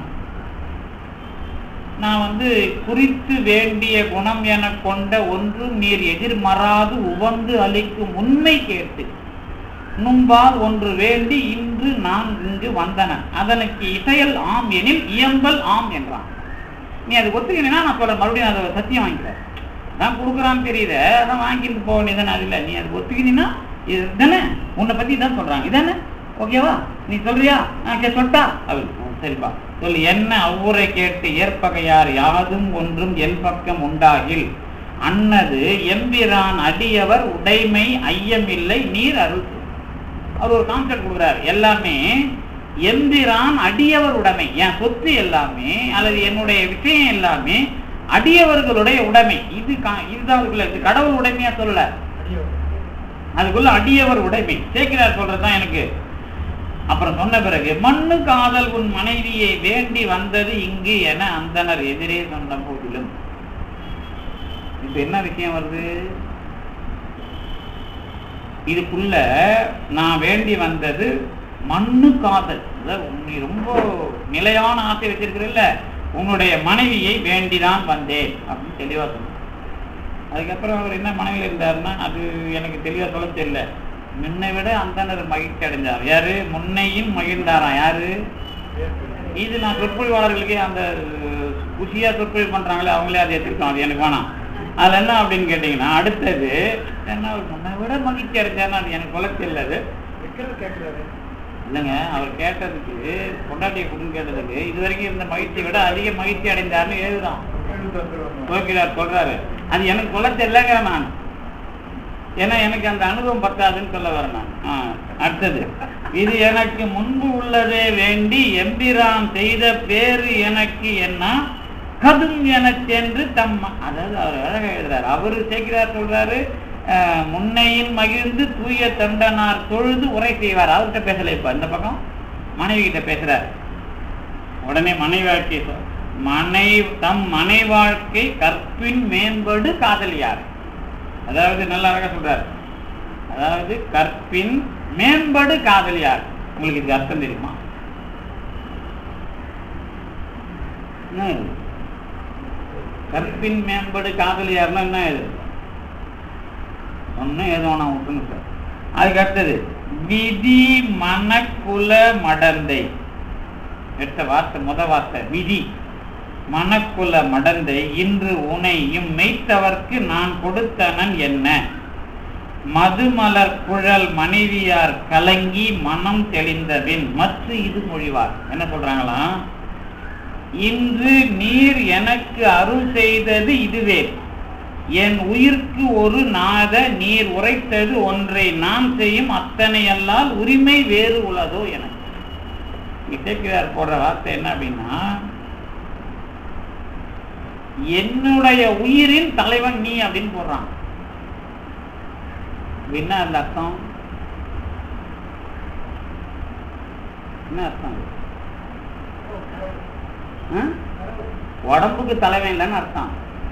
நான் வந்து குறித்து வேண்டிய குணம் என கொண்ட ஒன்று நீர் எதிர்மறாது உவந்து அளிக்கும் உண்மை கேட்டு நும்பால் ஒன்று வேண்டி இன்று நான் இங்கு வந்தன, அதனுக்கு இசையல் ஆம் எனில் இயம்பல் ஆம் என்றான். நீ அது ஒத்துக்கினா நான் சொல்ல மறுபடியும் அதை சத்தியம் வாங்கிக்கிறேன், நான் கொடுக்குறான்னு தெரியுத, அதான் வாங்கிட்டு போக வேண்டியதானே. அது இல்லை, நீ அது ஒத்துக்கினா இது தானே உன்னை பத்தி தான் சொல்றாங்க, இதானே ஓகேவா, நீ சொல்றியா, நான் சொல்லிட்டா அப்படின்னு. சரிப்பா சொல்லு, என்ன அவ்வூரை கேட்டு ஏற்பகையார் யாதும் ஒன்றும் எல் பக்கம் உண்டாகில் அன்னது எம்பிரான் அடியவர் உடைமை ஐயமில்லை நீர் அருள். அவர் ஒரு கான்செப்ட் கொடுக்குறாரு, எல்லாமே எம்பிரான் அடியவர் உடைமை, என் சொத்து எல்லாமே அல்லது என்னுடைய விஷயம் எல்லாமே அடியவர்களுடைய உடைமை. இது இதுதான் அதுக்குள்ள, இது கடவுள் உடைமையா சொல்லல, அதுக்குள்ள அடியவர் உடைமை சேர்க்கிறார் சொல்றதுதான் எனக்கு. அப்புறம் சொன்ன பிறகு மண்ணு காதல் உன் மனைவியை வேண்டி வந்தது இங்கு என அந்தனர் எதிரே சொன்ன போதிலும். இப்ப என்ன விஷயம் வருது, இதுக்குள்ள நான் வேண்டி வந்தது மண்ணு காதல், நீ ரொம்ப நிலையான ஆசை வச்சிருக்கிறல்ல, உன்னுடைய மனைவியை வேண்டிதான் வந்தேன் அப்படின்னு தெளிவா சொன்ன. அதுக்கப்புறம் அவர் என்ன மனைவியில் இருந்தாருன்னா அது எனக்கு தெளிவா சொல்ல தெரியல. முன்னை விட அந்தனர் மகிழ்ச்சி அடைஞ்சார். யாரு? முன்னையும் மகிழ்ந்தாராம். யாரு? இது நான் சொற்பொழிவாளர்களுக்கே அந்த குஷியா சொற்பொழிவு பண்றாங்களே அவங்களே அதை எடுத்துருக்கோம், அது எனக்கு வேணாம். அதுல என்ன அப்படின்னு கேட்டீங்கன்னா அடுத்தது என்ன, முன்னை விட மகிழ்ச்சி அடைஞ்சாருன்னா அது எனக்கு சொல்ல தெரியல. அது சிக்கல் கேட்கிறாரு இல்லைங்க. அவர் கேட்டதுக்கு பொண்டாட்டியை கொடுன்னு கேட்டதுக்கு இது வரைக்கும் இருந்த மகிழ்ச்சியை விட அதிக மகிழ்ச்சி அடைந்தார்னு எழுதுதான் கோகிலார் சொல்றாரு. அது எனக்கு கொள்ள தெரியலங்கிற நான், ஏன்னா எனக்கு அந்த அனுபவம் பத்தாதுன்னு சொல்ல வரேன் நான். அடுத்தது, இது எனக்கு முன்பு உள்ளதே வேண்டி எம்பிரான் செய்த பேரு எனக்கு என்ன கதும் என சென்று தம், அதாவது அவர் அழகா எழுதுறாரு. அவரு சேர்க்கிறார் சொல்றாரு, முன்னையின் மகிழ்ந்து தூய தண்டனார் தொழுது உரை செய்வார். அவர்கிட்ட பேசல, இப்ப இந்த பக்கம் மனைவி கிட்ட பேசுறாரு. உடனே மனைவி வாழ்க்கை மனை தம் மனை வாழ்க்கை கற்பின் மேம்படு காதலியார். அதாவது நல்லா அழகா சொல்றாரு, அதாவது கற்பின் மேம்படு காதலியார். உங்களுக்கு இது அர்த்தம் தெரியுமா? கற்பின் மேம்படு காதலியார்னா என்ன இது? ஒன்னும் ஏதோ நான் விட்டுன்னு சார். அதுக்கு அடுத்தது விதி மனக்குல மடந்தை. எடுத்த வார்த்தை முத வார்த்தை விதி மனக்குல மடந்தை. இன்று உனை இம் மெய்த்தவர்க்கு நான் கொடுத்தனன் என்ன மதுமலர் குழல் மனைவியார் கலங்கி மனம் தெளிந்தபின் மற்ற இது மொழிவார். என்ன சொல்றாங்களாம், இன்று நீர் எனக்கு அருள் செய்தது இதுவே, என் உயிர்க்கு ஒரு நாத நீர் உரைத்தது ஒன்றை நான் செய்யும் அத்தனையல்லால் உரிமை வேறு உள்ளதோ எனக்கு. இசைக்கிறார் போடுற வார்த்தை என்ன அப்படின்னா, என்னுடைய உயிரின் தலைவன் நீ அப்படின்னு போடுறான். என்ன அந்த அர்த்தம்? என்ன அர்த்தம்? உடம்புக்கு தலைவன் இல்லைன்னு அர்த்தம்.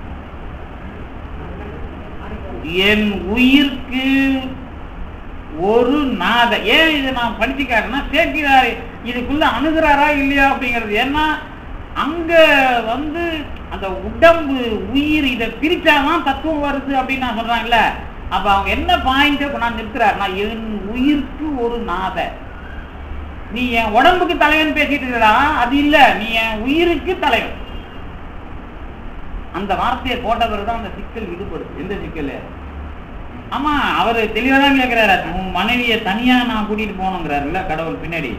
என் உயிர்க்கு ஒரு நாத. ஏன் இதை நான் படிச்சுக்காருன்னா, சேர்க்கிறாரு இதுக்குள்ள அணுகிறாரா இல்லையா அப்படிங்கிறது. ஏன்னா அங்க வந்து அந்த உடம்பு உயிர் இதை பிரிச்சாதான் தத்துவம் வருது அப்படின்னு நான் சொல்றாங்கல்ல. அப்ப அவங்க என்ன பாயிண்ட் நான் நிறுத்துறாருன்னா, என் உயிர்க்கு ஒரு நாத. நீ என் உடம்புக்கு தலைவன் பேசிட்டு இருக்கா, அது இல்ல, நீ என் உயிருக்கு தலைவன். அந்த வார்த்தையை போட்டவர் தான் அந்த சிக்கல் விடுபடுது. எந்த சிக்கல்? ஆமா, அவரு தெளிவாதான் கேட்கிறாரு, உன் மனைவியை தனியா நான் கூட்டிட்டு போகணுங்கிறாருல்ல கடவுள் பின்னாடி.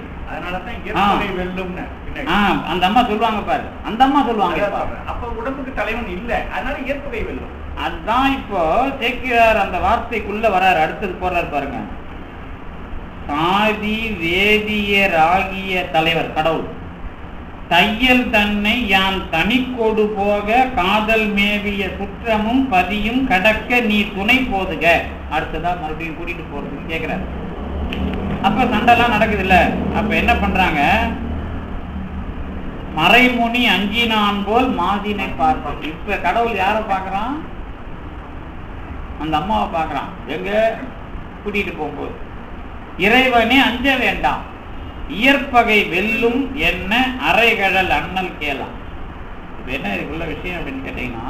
அந்த அம்மா சொல்லுவாங்க பாரு, அந்த அம்மா சொல்லுவாங்க அப்ப உடம்புக்கு தலைவன் இல்ல, அதனால இயற்பகை வெல்லும். அதுதான் இப்போ சேர்க்கிறார் அந்த வார்த்தைக்குள்ள வராரு. அடுத்தது போறாரு பாருங்க, சாதி வேதியர் ஆகிய தலைவர் கடவுள் தையல் தன்னை யான் தனிக்கோடு போக காதல் மேவிய குற்றமும் பதியும் கடக்க நீ துணை போதுக. அடுத்ததா மறுபடியும் கூட்டிட்டு போறதுன்னு கேட்கிறாரு. அப்ப சண்டெல்லாம் நடக்குது இல்ல. அப்ப என்ன பண்றாங்க, மறைமுனி அஞ்சினான் போல் மாதினை பார்ப்பான். இப்ப கடவுள் யார பாக்குறான்? அந்த அம்மாவை பாக்குறான். எங்க கூட்டிட்டு போகும்போது, இறைவனே அஞ்ச வேண்டாம், இயற்பகை வெல்லும் என்ன அரைகழல் அண்ணல் கேளாம். இப்ப என்ன இதுக்குள்ள விஷயம் அப்படின்னு கேட்டீங்கன்னா,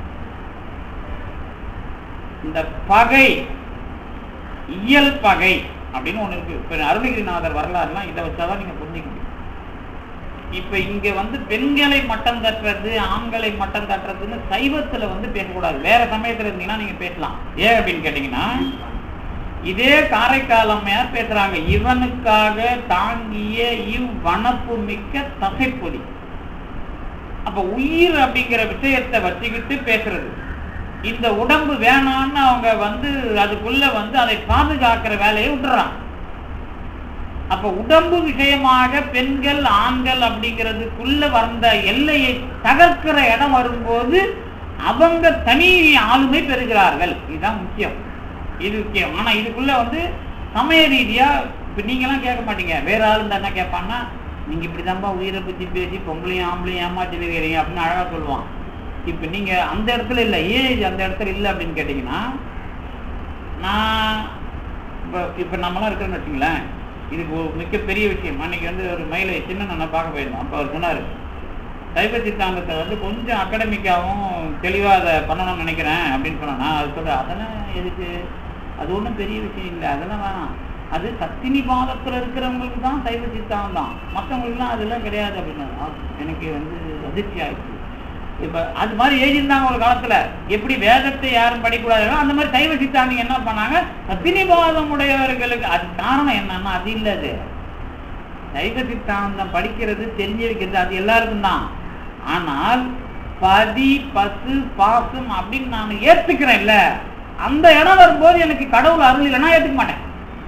இந்த பகை இயல் பகை அப்படின்னு ஒண்ணு இருக்கு. இப்ப அருணகிரிநாதர் வரலாறுலாம் இதை வச்சாதான் நீங்க புரிஞ்சுக்க முடியும். இப்ப இங்க வந்து பெண்களை மட்டம் தட்டுறது ஆண்களை மட்டம் தட்டுறதுன்னு சைவத்துல வந்து பேசக்கூடாது. வேற சமயத்துல இருந்தீங்கன்னா நீங்க பேசலாம். ஏன் அப்படின்னு கேட்டீங்கன்னா, இதே காரைக்கால் அம்மையார் பேசுறாங்க, இவனுக்காக தாங்கிய இவ் வனப்பு மிக்க தசைப்பொதி. அப்ப உயிர் அப்படிங்கிற விஷயத்தை வச்சுக்கிட்டு பேசுறது. இந்த உடம்பு வேணான்னு அவங்க வந்து அதுக்குள்ள வந்து அதை பாதுகாக்கிற வேலையை விட்டுறான். அப்ப உடம்பு விஷயமாக பெண்கள் ஆண்கள் அப்படிங்கிறதுக்குள்ள வந்த எல்லையை தகர்க்கிற இடம் வரும்போது அவங்க தனி ஆளுமை பெறுகிறார்கள். இதுதான் முக்கியம். இது முக்கியம். ஆனா இதுக்குள்ள வந்து சமய ரீதியா இப்ப நீங்க எல்லாம் கேட்க மாட்டீங்க. வேற ஆளு என்ன கேட்பான்னா, நீங்க இப்படிதான்பா உயிரை பத்தி பேசி பொங்கலையும் ஆம்பளையும் ஏமாற்றி நிற்கிறீங்க அப்படின்னு அழகா சொல்லுவான். இப்ப நீங்க அந்த இடத்துல இல்லை, ஏன் அந்த இடத்துல இல்லை அப்படின்னு கேட்டீங்கன்னா, நான் இப்ப இப்ப நம்மளாம் இருக்கிறோன்னு வச்சுங்களேன், இதுக்கு ஒரு மிகப்பெரிய விஷயம். அன்னைக்கு வந்து ஒரு மயிலை சின்ன நான் பார்க்க போயிருந்தோம். அப்ப அவர் சொன்னாரு, சைவ சித்தாந்தத்தை வந்து கொஞ்சம் அகடமிக்காவும் தெளிவா அதை பண்ணணும்னு நினைக்கிறேன் அப்படின்னு சொன்னா, அது சொல்ற அதெல்லாம் எதுக்கு, அது ஒன்றும் பெரிய விஷயம் இல்லை, அதெல்லாம் வேணாம், அது சத்தினி பாதத்துல இருக்கிறவங்களுக்கு தான் சைவ சித்தாந்தம், மற்றவங்களுக்குலாம் அதெல்லாம் கிடையாது அப்படின்னா எனக்கு வந்து அதிர்ச்சி ஆயிடுச்சு. இப்ப அது மாதிரி எழுதியிருந்தாங்க ஒரு காலத்துல. எப்படி வேதத்தை யாரும் படிக்கூடாது அந்த மாதிரி சைவ சித்தாந்திங்க என்ன பண்ணாங்க, பிணிவாதம் உடையவர்களுக்கு. அது காரணம் என்னன்னா அது இல்லது. சைவ சித்தாந்தம் படிக்கிறது தெரிஞ்சு வைக்கிறது அது எல்லாருக்கும் தான். ஆனால் பதி பசு பாசம் அப்படின்னு நான் ஏத்துக்கிறேன் இல்ல, அந்த இடம் வரும்போது எனக்கு கடவுள் அருள் இல்லைன்னா ஏத்துக்க மாட்டேன்.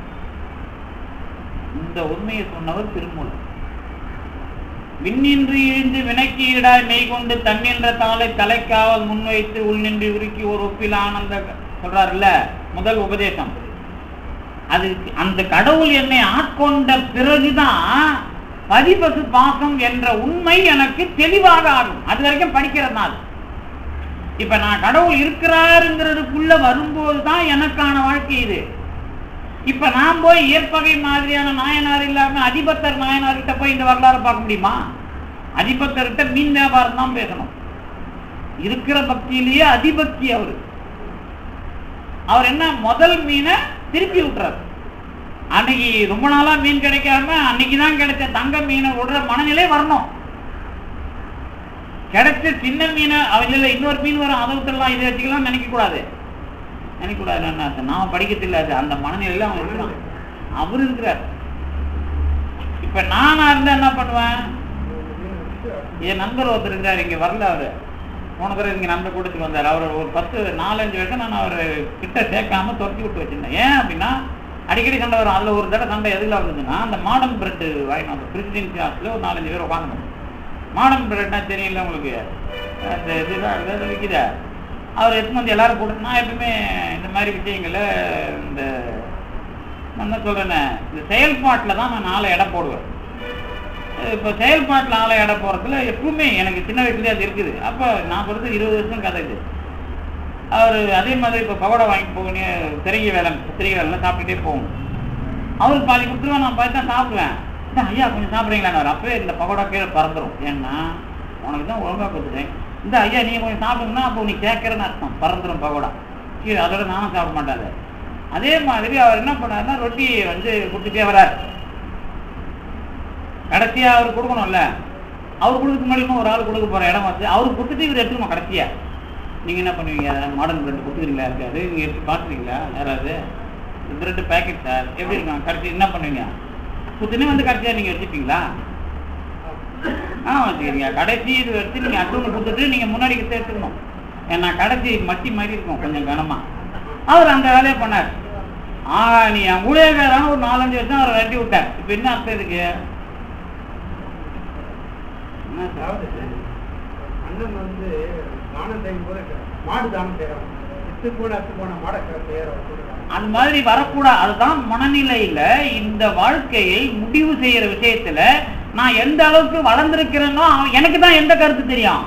இந்த உண்மையை சொன்னவர் திருமூலர். விண்ணின்று இழிந்து வினைக்கு ஈடாய் மெய்கொண்டு தன்னின்ற தாளை தலைக்காவல் முன்வைத்து உள்நின்று உருக்கி ஒரு ஒப்பில் ஆனந்த சொல்றாருல்ல முதல் உபதேசம். அது அந்த கடவுள் என்னை ஆட்கொண்ட பிறகுதான் பதிபசு பாசம் என்ற உண்மை எனக்கு தெளிவாக ஆகும். அது வரைக்கும் படிக்கிறதுனால இப்ப நான் கடவுள் இருக்கிறாருங்கிறதுக்குள்ள வரும்போதுதான் எனக்கான வாழ்க்கை இது. இப்ப நான் போய் இயற்பகை மாதிரியான நாயனார் இல்லாம அதிபத்தர் நாயனார்கிட்ட போய் இந்த வரலாறு பார்க்க முடியுமா? அதிபத்தர்கிட்ட மீன் வியாபாரம் தான் பேசணும். இருக்கிற பக்தியிலேயே அதிபக்தி. அவரு அவர் என்ன முதல் மீனை திருப்பி விட்டுறாரு. அன்னைக்கு ரொம்ப நாளா மீன் கிடைக்காம அன்னைக்குதான் கிடைச்ச தங்க மீனை விடுற மனநிலை வரணும். கிடைச்ச சின்ன மீனை அவங்கள இன்னொரு மீன் வரும் அதை விட்டுலாம் இதை வச்சுக்கலாம் நினைக்க கூடாது. நினைக்கூடாது என்ன நாம படிக்கத்தில்லை. அது அந்த மனநிலையில அவன் இருக்கிறான். அவரு இருக்கிறார். இப்ப நானா இருந்தா என்ன பண்ணுவேன், என் நண்பர் ஒருத்தர் இருக்கிறார், இங்க வரல. அவரு போன தடவை இங்க நண்பர் கூட்டத்துக்கு வந்தார். அவர் ஒரு பத்து நாலஞ்சு வருஷம் நான் அவர் கிட்ட சேர்க்காம துரத்தி விட்டு வச்சிருந்தேன். ஏன் அப்படின்னா அடிக்கடி சண்டை வரும். அதுல ஒரு தடவை சண்டை எதுல வந்ததுன்னா அந்த மாடர்ன் பிரெட் வாங்கினோம். பிரசிடென்சி ஹாஸ்டல்ல ஒரு நாலஞ்சு பேர் உட்காந்துக்கணும். மாடர்ன் பிரெட்னா தெரியல உங்களுக்கு, அந்த இதுதான் விற்கிதா. அவர் எடுத்து வந்து எல்லாரும் போட்டு நான் எப்பவுமே இந்த மாதிரி விஷயங்களை இந்த நான் என்ன சொல்றேன்னு இந்த செயல்பாட்டில் தான் நான் நாலு இடம் போடுவேன். இப்போ செயல்பாட்டில் நாலு இடம் போகிறதுல எப்பவுமே எனக்கு சின்ன வயசுலேயே அது இருக்குது. அப்போ நான் பொறுத்து இருபது வருஷம் கதை இது. அவர் அதே மாதிரி இப்போ பகோடா வாங்கி போகணும், திரைய வேலை திரைய வேலைலாம் சாப்பிட்டுட்டே போகணும். அவருக்கு பாதி கொடுத்துருவேன், நான் பார்த்து தான் சாப்பிடுவேன். ஐயா கொஞ்சம் சாப்பிட்றீங்களான்னு அப்பவே இந்த பகோடா கீழே பறந்துடும். ஏன்னா உனக்கு தான் ஒழுங்காக கொடுத்துட்டேன், இந்த ஐயா நீங்கள் கொஞ்சம் சாப்பிடுங்கன்னா அப்போ நீ கேட்குறேன்னு அர்த்தம், பறந்துடும் பகோடா கீழே. அதோட நானும் சாப்பிட மாட்டாரு. அதே மாதிரி அவர் என்ன பண்ணாருன்னா ரொட்டி வந்து கொடுத்துட்டே வர்றார். கடைசியாக அவர் கொடுக்கணும்ல, அவர் கொடுக்க முன்னாடி ஒரு ஆள் கொடுக்க போகிற இடம் வந்து அவருக்கு கொடுத்துட்டு இவர் எடுத்துக்கணும். கடைசியாக நீங்கள் என்ன பண்ணுவீங்க, மாடர்ன் பிரெட் கொடுத்துக்கிறீங்களா இருக்காது, நீங்கள் எடுத்து பார்த்துருக்கீங்களா யாராவது பிரெட்டு பேக்கெட் சார் எப்படி இருக்காங்க, கடைசி என்ன பண்ணுவீங்க கொடுத்துனே வந்து கடைசியாக நீங்கள் வச்சுப்பீங்களா? ஆ வச்சுக்கிறீங்க. கடைசி இது எடுத்து நீங்கள் அடுத்தவங்க கொடுத்துட்டு நீங்கள் முன்னாடி கிட்ட எடுத்துக்கணும். ஏன்னா கடைசி மட்டி மாதிரி இருக்கும் கொஞ்சம் கனமாக. அவர் அந்த வேலையை பண்ணார். ஆஹா நீ என் ஊழியக்காரான ஒரு நாலஞ்சு வருஷம் அவரை வெட்டி விட்டார். இப்போ என்ன அர்த்தம் இருக்கு? அண்ணன் வந்து தானம் செய்யும் போது மாடு தானம் செய்யறாங்க. அது மாதிரி வரக்கூடாது. அதுதான் மனநிலையில இந்த வாழ்க்கையை முடிவு செய்யற விஷயத்துல நான் எந்த அளவுக்கு வளர்ந்திருக்கிறேனோ எனக்கு தான் எந்த கருத்து தெரியும்,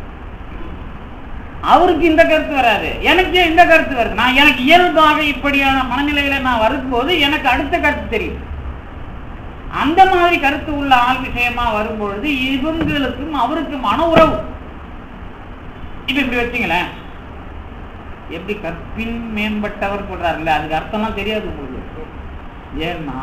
அவருக்கு இந்த கருத்து வராது, எனக்கு இந்த கருத்து வருது. நான் எனக்கு இயல்பாக இப்படியான மனநிலையில நான் வரும்போது எனக்கு அடுத்த கருத்து தெரியும். அந்த மாதிரி கருத்து உள்ள ஆள் விஷயமா வரும்பொழுது இவங்களுக்கும் அவருக்கும் மன உறவு. இப்ப இப்படி வச்சுங்களேன், எப்படி கற்பின் மேம்பட்டவர் சொல்றாருல்ல, அதுக்கு அர்த்தம்லாம் தெரியாது உங்களுக்கு. ஏன்னா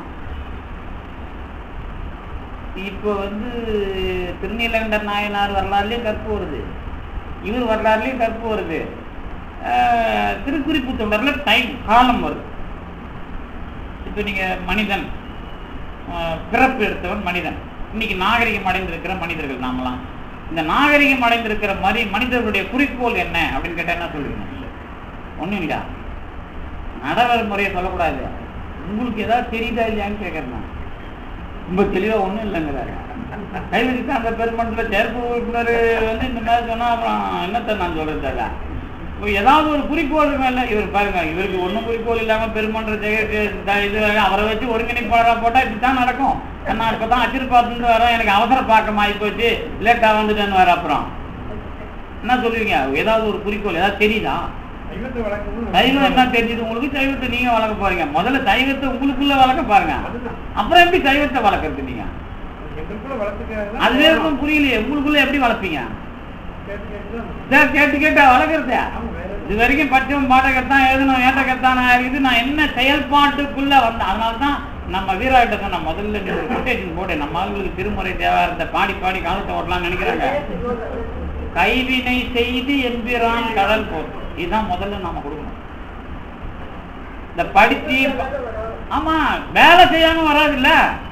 இப்போ வந்து திருநீலகண்டர் நாயனார் வரலாறுலேயும் கற்பு வருது, இவர் வரலாறுலேயும் கற்பு வருது, திருக்குறிப்பு தொண்டர்ல டைம் காலம் வருது. இப்போ நீங்க மனிதன் பிறப்பு எடுத்தவன் மனிதன், இன்னைக்கு நாகரிகம் அடைந்திருக்கிற மனிதர்கள் நாமெல்லாம். இந்த நாகரிகம் அடைந்திருக்கிற மாதிரி மனிதர்களுடைய குறிக்கோள் என்ன அப்படின்னு கேட்டா என்ன சொல்லுவீங்க? ஒண்ணும் இல்லையா, நடவல் முறையை சொல்லக்கூடாது. உங்களுக்கு ஏதாவது தெரியுதா இல்லையான்னு கேட்கறேன். ரொம்ப தெளிவா ஒண்ணும் இல்லைங்கிறாரு. கைவிரித்து அந்த பெருமண்டல சேர்ப்பு உறுப்பினர் வந்து இந்த மாதிரி சொன்னா அப்புறம் என்னத்தை நான் சொல்றது? இப்போ ஏதாவது ஒரு குறிக்கோள் மேல இவர் பாருங்க, இவருக்கு ஒன்றும் குறிக்கோள் இல்லாம பெருமன்ற இது அவரை வச்சு ஒருங்கிணைப்பாளராக போட்டா இப்படித்தான் நடக்கும். நான் இப்பதான் அச்சிரு பார்த்துட்டு வரேன், எனக்கு அவசர பார்க்க ஆகி போச்சு, லேட்டா வந்துட்டேன்னு வர. அப்புறம் என்ன சொல்லுவீங்க? ஏதாவது ஒரு குறிக்கோள் ஏதாவது தெரியுதா? சைவம் என்ன தெரிஞ்சது உங்களுக்கு? சைவத்தை நீங்க வளர்க்க போறீங்க. முதல்ல சைவத்தை உங்களுக்குள்ள வளர்க்க பாருங்க, அப்புறம் எப்படி சைவத்தை வளர்க்கறது? நீங்க அதுவே புரியலையே, உங்களுக்குள்ள எப்படி வளர்ப்பீங்க? கேட்டு கேட்டா வளர்க்கறது. இது வரைக்கும் பச்சம் பாட்டகத்தான் எழுதணும், ஏட்டகத்தான் இது. நான் என்ன செயல்பாட்டுக்குள்ள வந்தேன். அதனாலதான் நம்ம வீராகிட்ட சொன்ன முதல்ல கொட்டேஷன் போட்டு நம்ம ஆளுங்களுக்கு திருமுறை தேவை பாடி பாடி காலத்தை ஓட்டலாம்னு நினைக்கிறாங்க. கைவினை செய்து எம்பிரான் கடல் போட்டு. இதுதான் முதல்ல நாம கொடுக்கணும். இந்த படிச்சு ஆமா வேலை செய்யாம வராது இல்ல,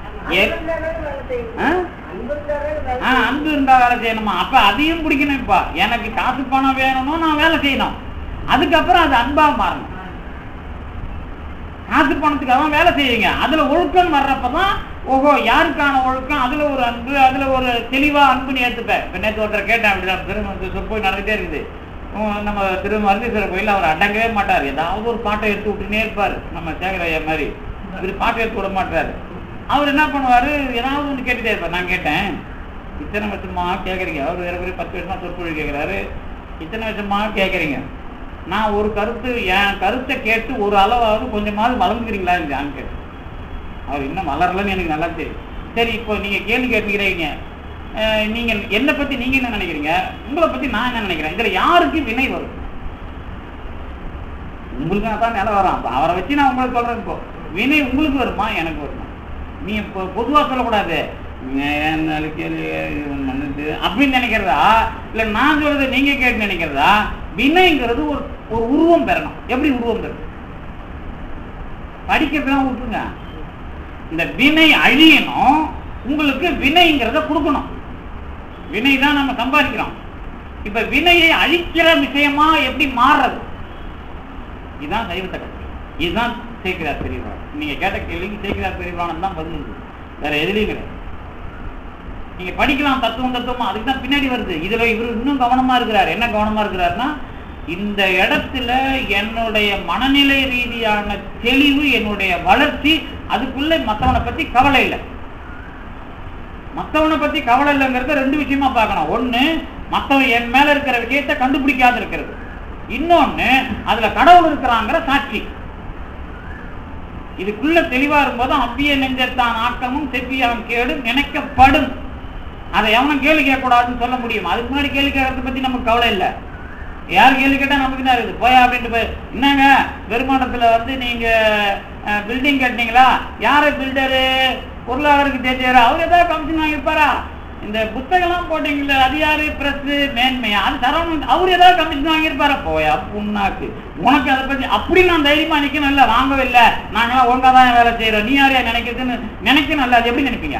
அன்பு இருந்தா வேலை செய்யணுமா? அப்ப அதையும் பிடிக்கணும். இப்ப எனக்கு காசு பணம் வேணும்னு நான் வேலை செய்யணும், அதுக்கப்புறம் அது அன்பா மாறணும். காசு பணத்துக்காக வேலை செய்யுங்க, அதுல ஒழுக்கம் வர்றப்பதான் ஓஹோ யாருக்கான ஒழுக்கம், அதுல ஒரு அன்பு, அதுல ஒரு தெளிவா அன்புன்னு ஏத்துப்பேன். இப்ப நேற்று ஒருத்தர் கேட்டேன், அப்படிதான் திரும்ப சொற்பொழி நடந்துட்டே இருக்குது. நம்ம திரு மருந்தீஸ்வரர் கோயில் அவர் அடங்கவே மாட்டார், ஏதாவது ஒரு பாட்டை எடுத்து விட்டுனே இருப்பார். நம்ம சேகரையா மாதிரி இவர் பாட்டை எடுத்து விட மாட்டாரு. அவர் என்ன பண்ணுவாரு, ஏதாவது ஒன்று கேட்டுட்டே இருப்பார். நான் கேட்டேன், இத்தனை வருஷமா கேட்குறீங்க, அவர் வேற ஒரு பத்து வருஷமா சொற்பொழி கேட்குறாரு, இத்தனை வருஷமா கேட்குறீங்க, நான் ஒரு கருத்து என் கருத்தை கேட்டு ஒரு அளவாவது கொஞ்சமாவது வளர்ந்துக்கிறீங்களா இல்லையான்னு கேட்டேன். அவர் இன்னும் வளரலன்னு எனக்கு நல்லா தெரியும். சரி, இப்போ நீங்க கேள்வி கேட்டுக்கிறீங்க, நீங்க என்னை பத்தி நீங்க என்ன நினைக்கிறீங்க, உங்களை பத்தி நான் என்ன நினைக்கிறேன், இதுல யாருக்கு வினை வரும்? உங்களுக்கு தான் நிலை வரும், அவரை வச்சு நான் உங்களுக்கு சொல்றேன். இப்போ வினை உங்களுக்கு வருமா எனக்கு வருமா? நீ இப்போ பொதுவா சொல்லக்கூடாது அப்படின்னு நினைக்கிறதா, இல்ல நான் சொல்றதை நீங்க கேட்டு நினைக்கிறதா? வினைங்கிறது ஒரு ஒரு உருவம் பெறணும். எப்படி உருவம் பெறணும்? படிக்கிறதுலாம் விட்டுருங்க, இந்த வினை அழியணும், உங்களுக்கு வினைங்கிறத கொடுக்கணும். வினை தான் நம்ம சம்பாதிக்கிறோம். இப்ப வினையை அழிக்கிற விஷயமா எப்படி மாறுறது? இதுதான் சைவத்தை கற்று, இதுதான் சேக்கிரார் பெரியவரான். நீங்க கேட்ட கேள்விக்கு சேக்கிரார் பெரியவரான் தான் பதில், வேற எதுலையும் கிடையாது. நீங்க படிக்கலாம் தத்துவம் தத்துவமா, அதுக்கு தான் பின்னாடி வருது. இதுல இவர் இன்னும் கவனமா இருக்கிறார். என்ன கவனமா இருக்கிறாருன்னா, இந்த இடத்துல என்னுடைய மனநிலை ரீதியான தெளிவு, என்னுடைய வளர்ச்சி, அதுக்குள்ள மற்றவனை பத்தி கவலை இல்லை. மற்றவனை பத்தி கவலை இல்லைங்கிறத ரெண்டு விஷயமா பார்க்கணும். ஒண்ணு, மற்றவன் என் மேல இருக்கிற விஷயத்தை கண்டுபிடிக்காது இருக்கிறது. இன்னொன்னு, அதுல கடவுள் இருக்கிறாங்கிற சாட்சி. இதுக்குள்ள தெளிவா இருக்கும்போது அவ்விய நெஞ்சத்தான் ஆக்கமும் செவ்வியான் கேடும் நினைக்கப்படும். அதை எவனும் கேள்வி கேட்கக்கூடாதுன்னு சொல்ல முடியும். அதுக்கு முன்னாடி கேள்வி கேட்கறத பத்தி நமக்கு கவலை இல்லை. யார் கேள்வி கேட்டா நமக்கு தான் இருக்குது. போயா அப்படின்ட்டு போய், என்னங்க பெருமாண்டத்துல வந்து நீங்க பில்டிங் கட்டினீங்களா, யாரு பில்டரு, பொருளாதாரத்துக்கு தெரிஞ்சாரு, அவர் ஏதாவது கமிஷன் வாங்கியிருப்பாரா? இந்த புத்தகம்லாம் போட்டீங்களா, அது யாரு, பிரஸ் மேன்மையா, அது சரவணன், அவர் ஏதாவது கமிஷன் வாங்கியிருப்பாரா? போயா புண்ணாக்கு, உனக்கு அதை பத்தி அப்படி நான் தைரியமா நிக்கணும் இல்ல, வாங்கவே இல்லை, நாங்களாம் ஒழுங்கா தான் வேலை செய்யறோம், நீ யாரையா நினைக்கிறதுன்னு நினைக்கணும் இல்ல. அது எப்படி நினைப்பீங்க?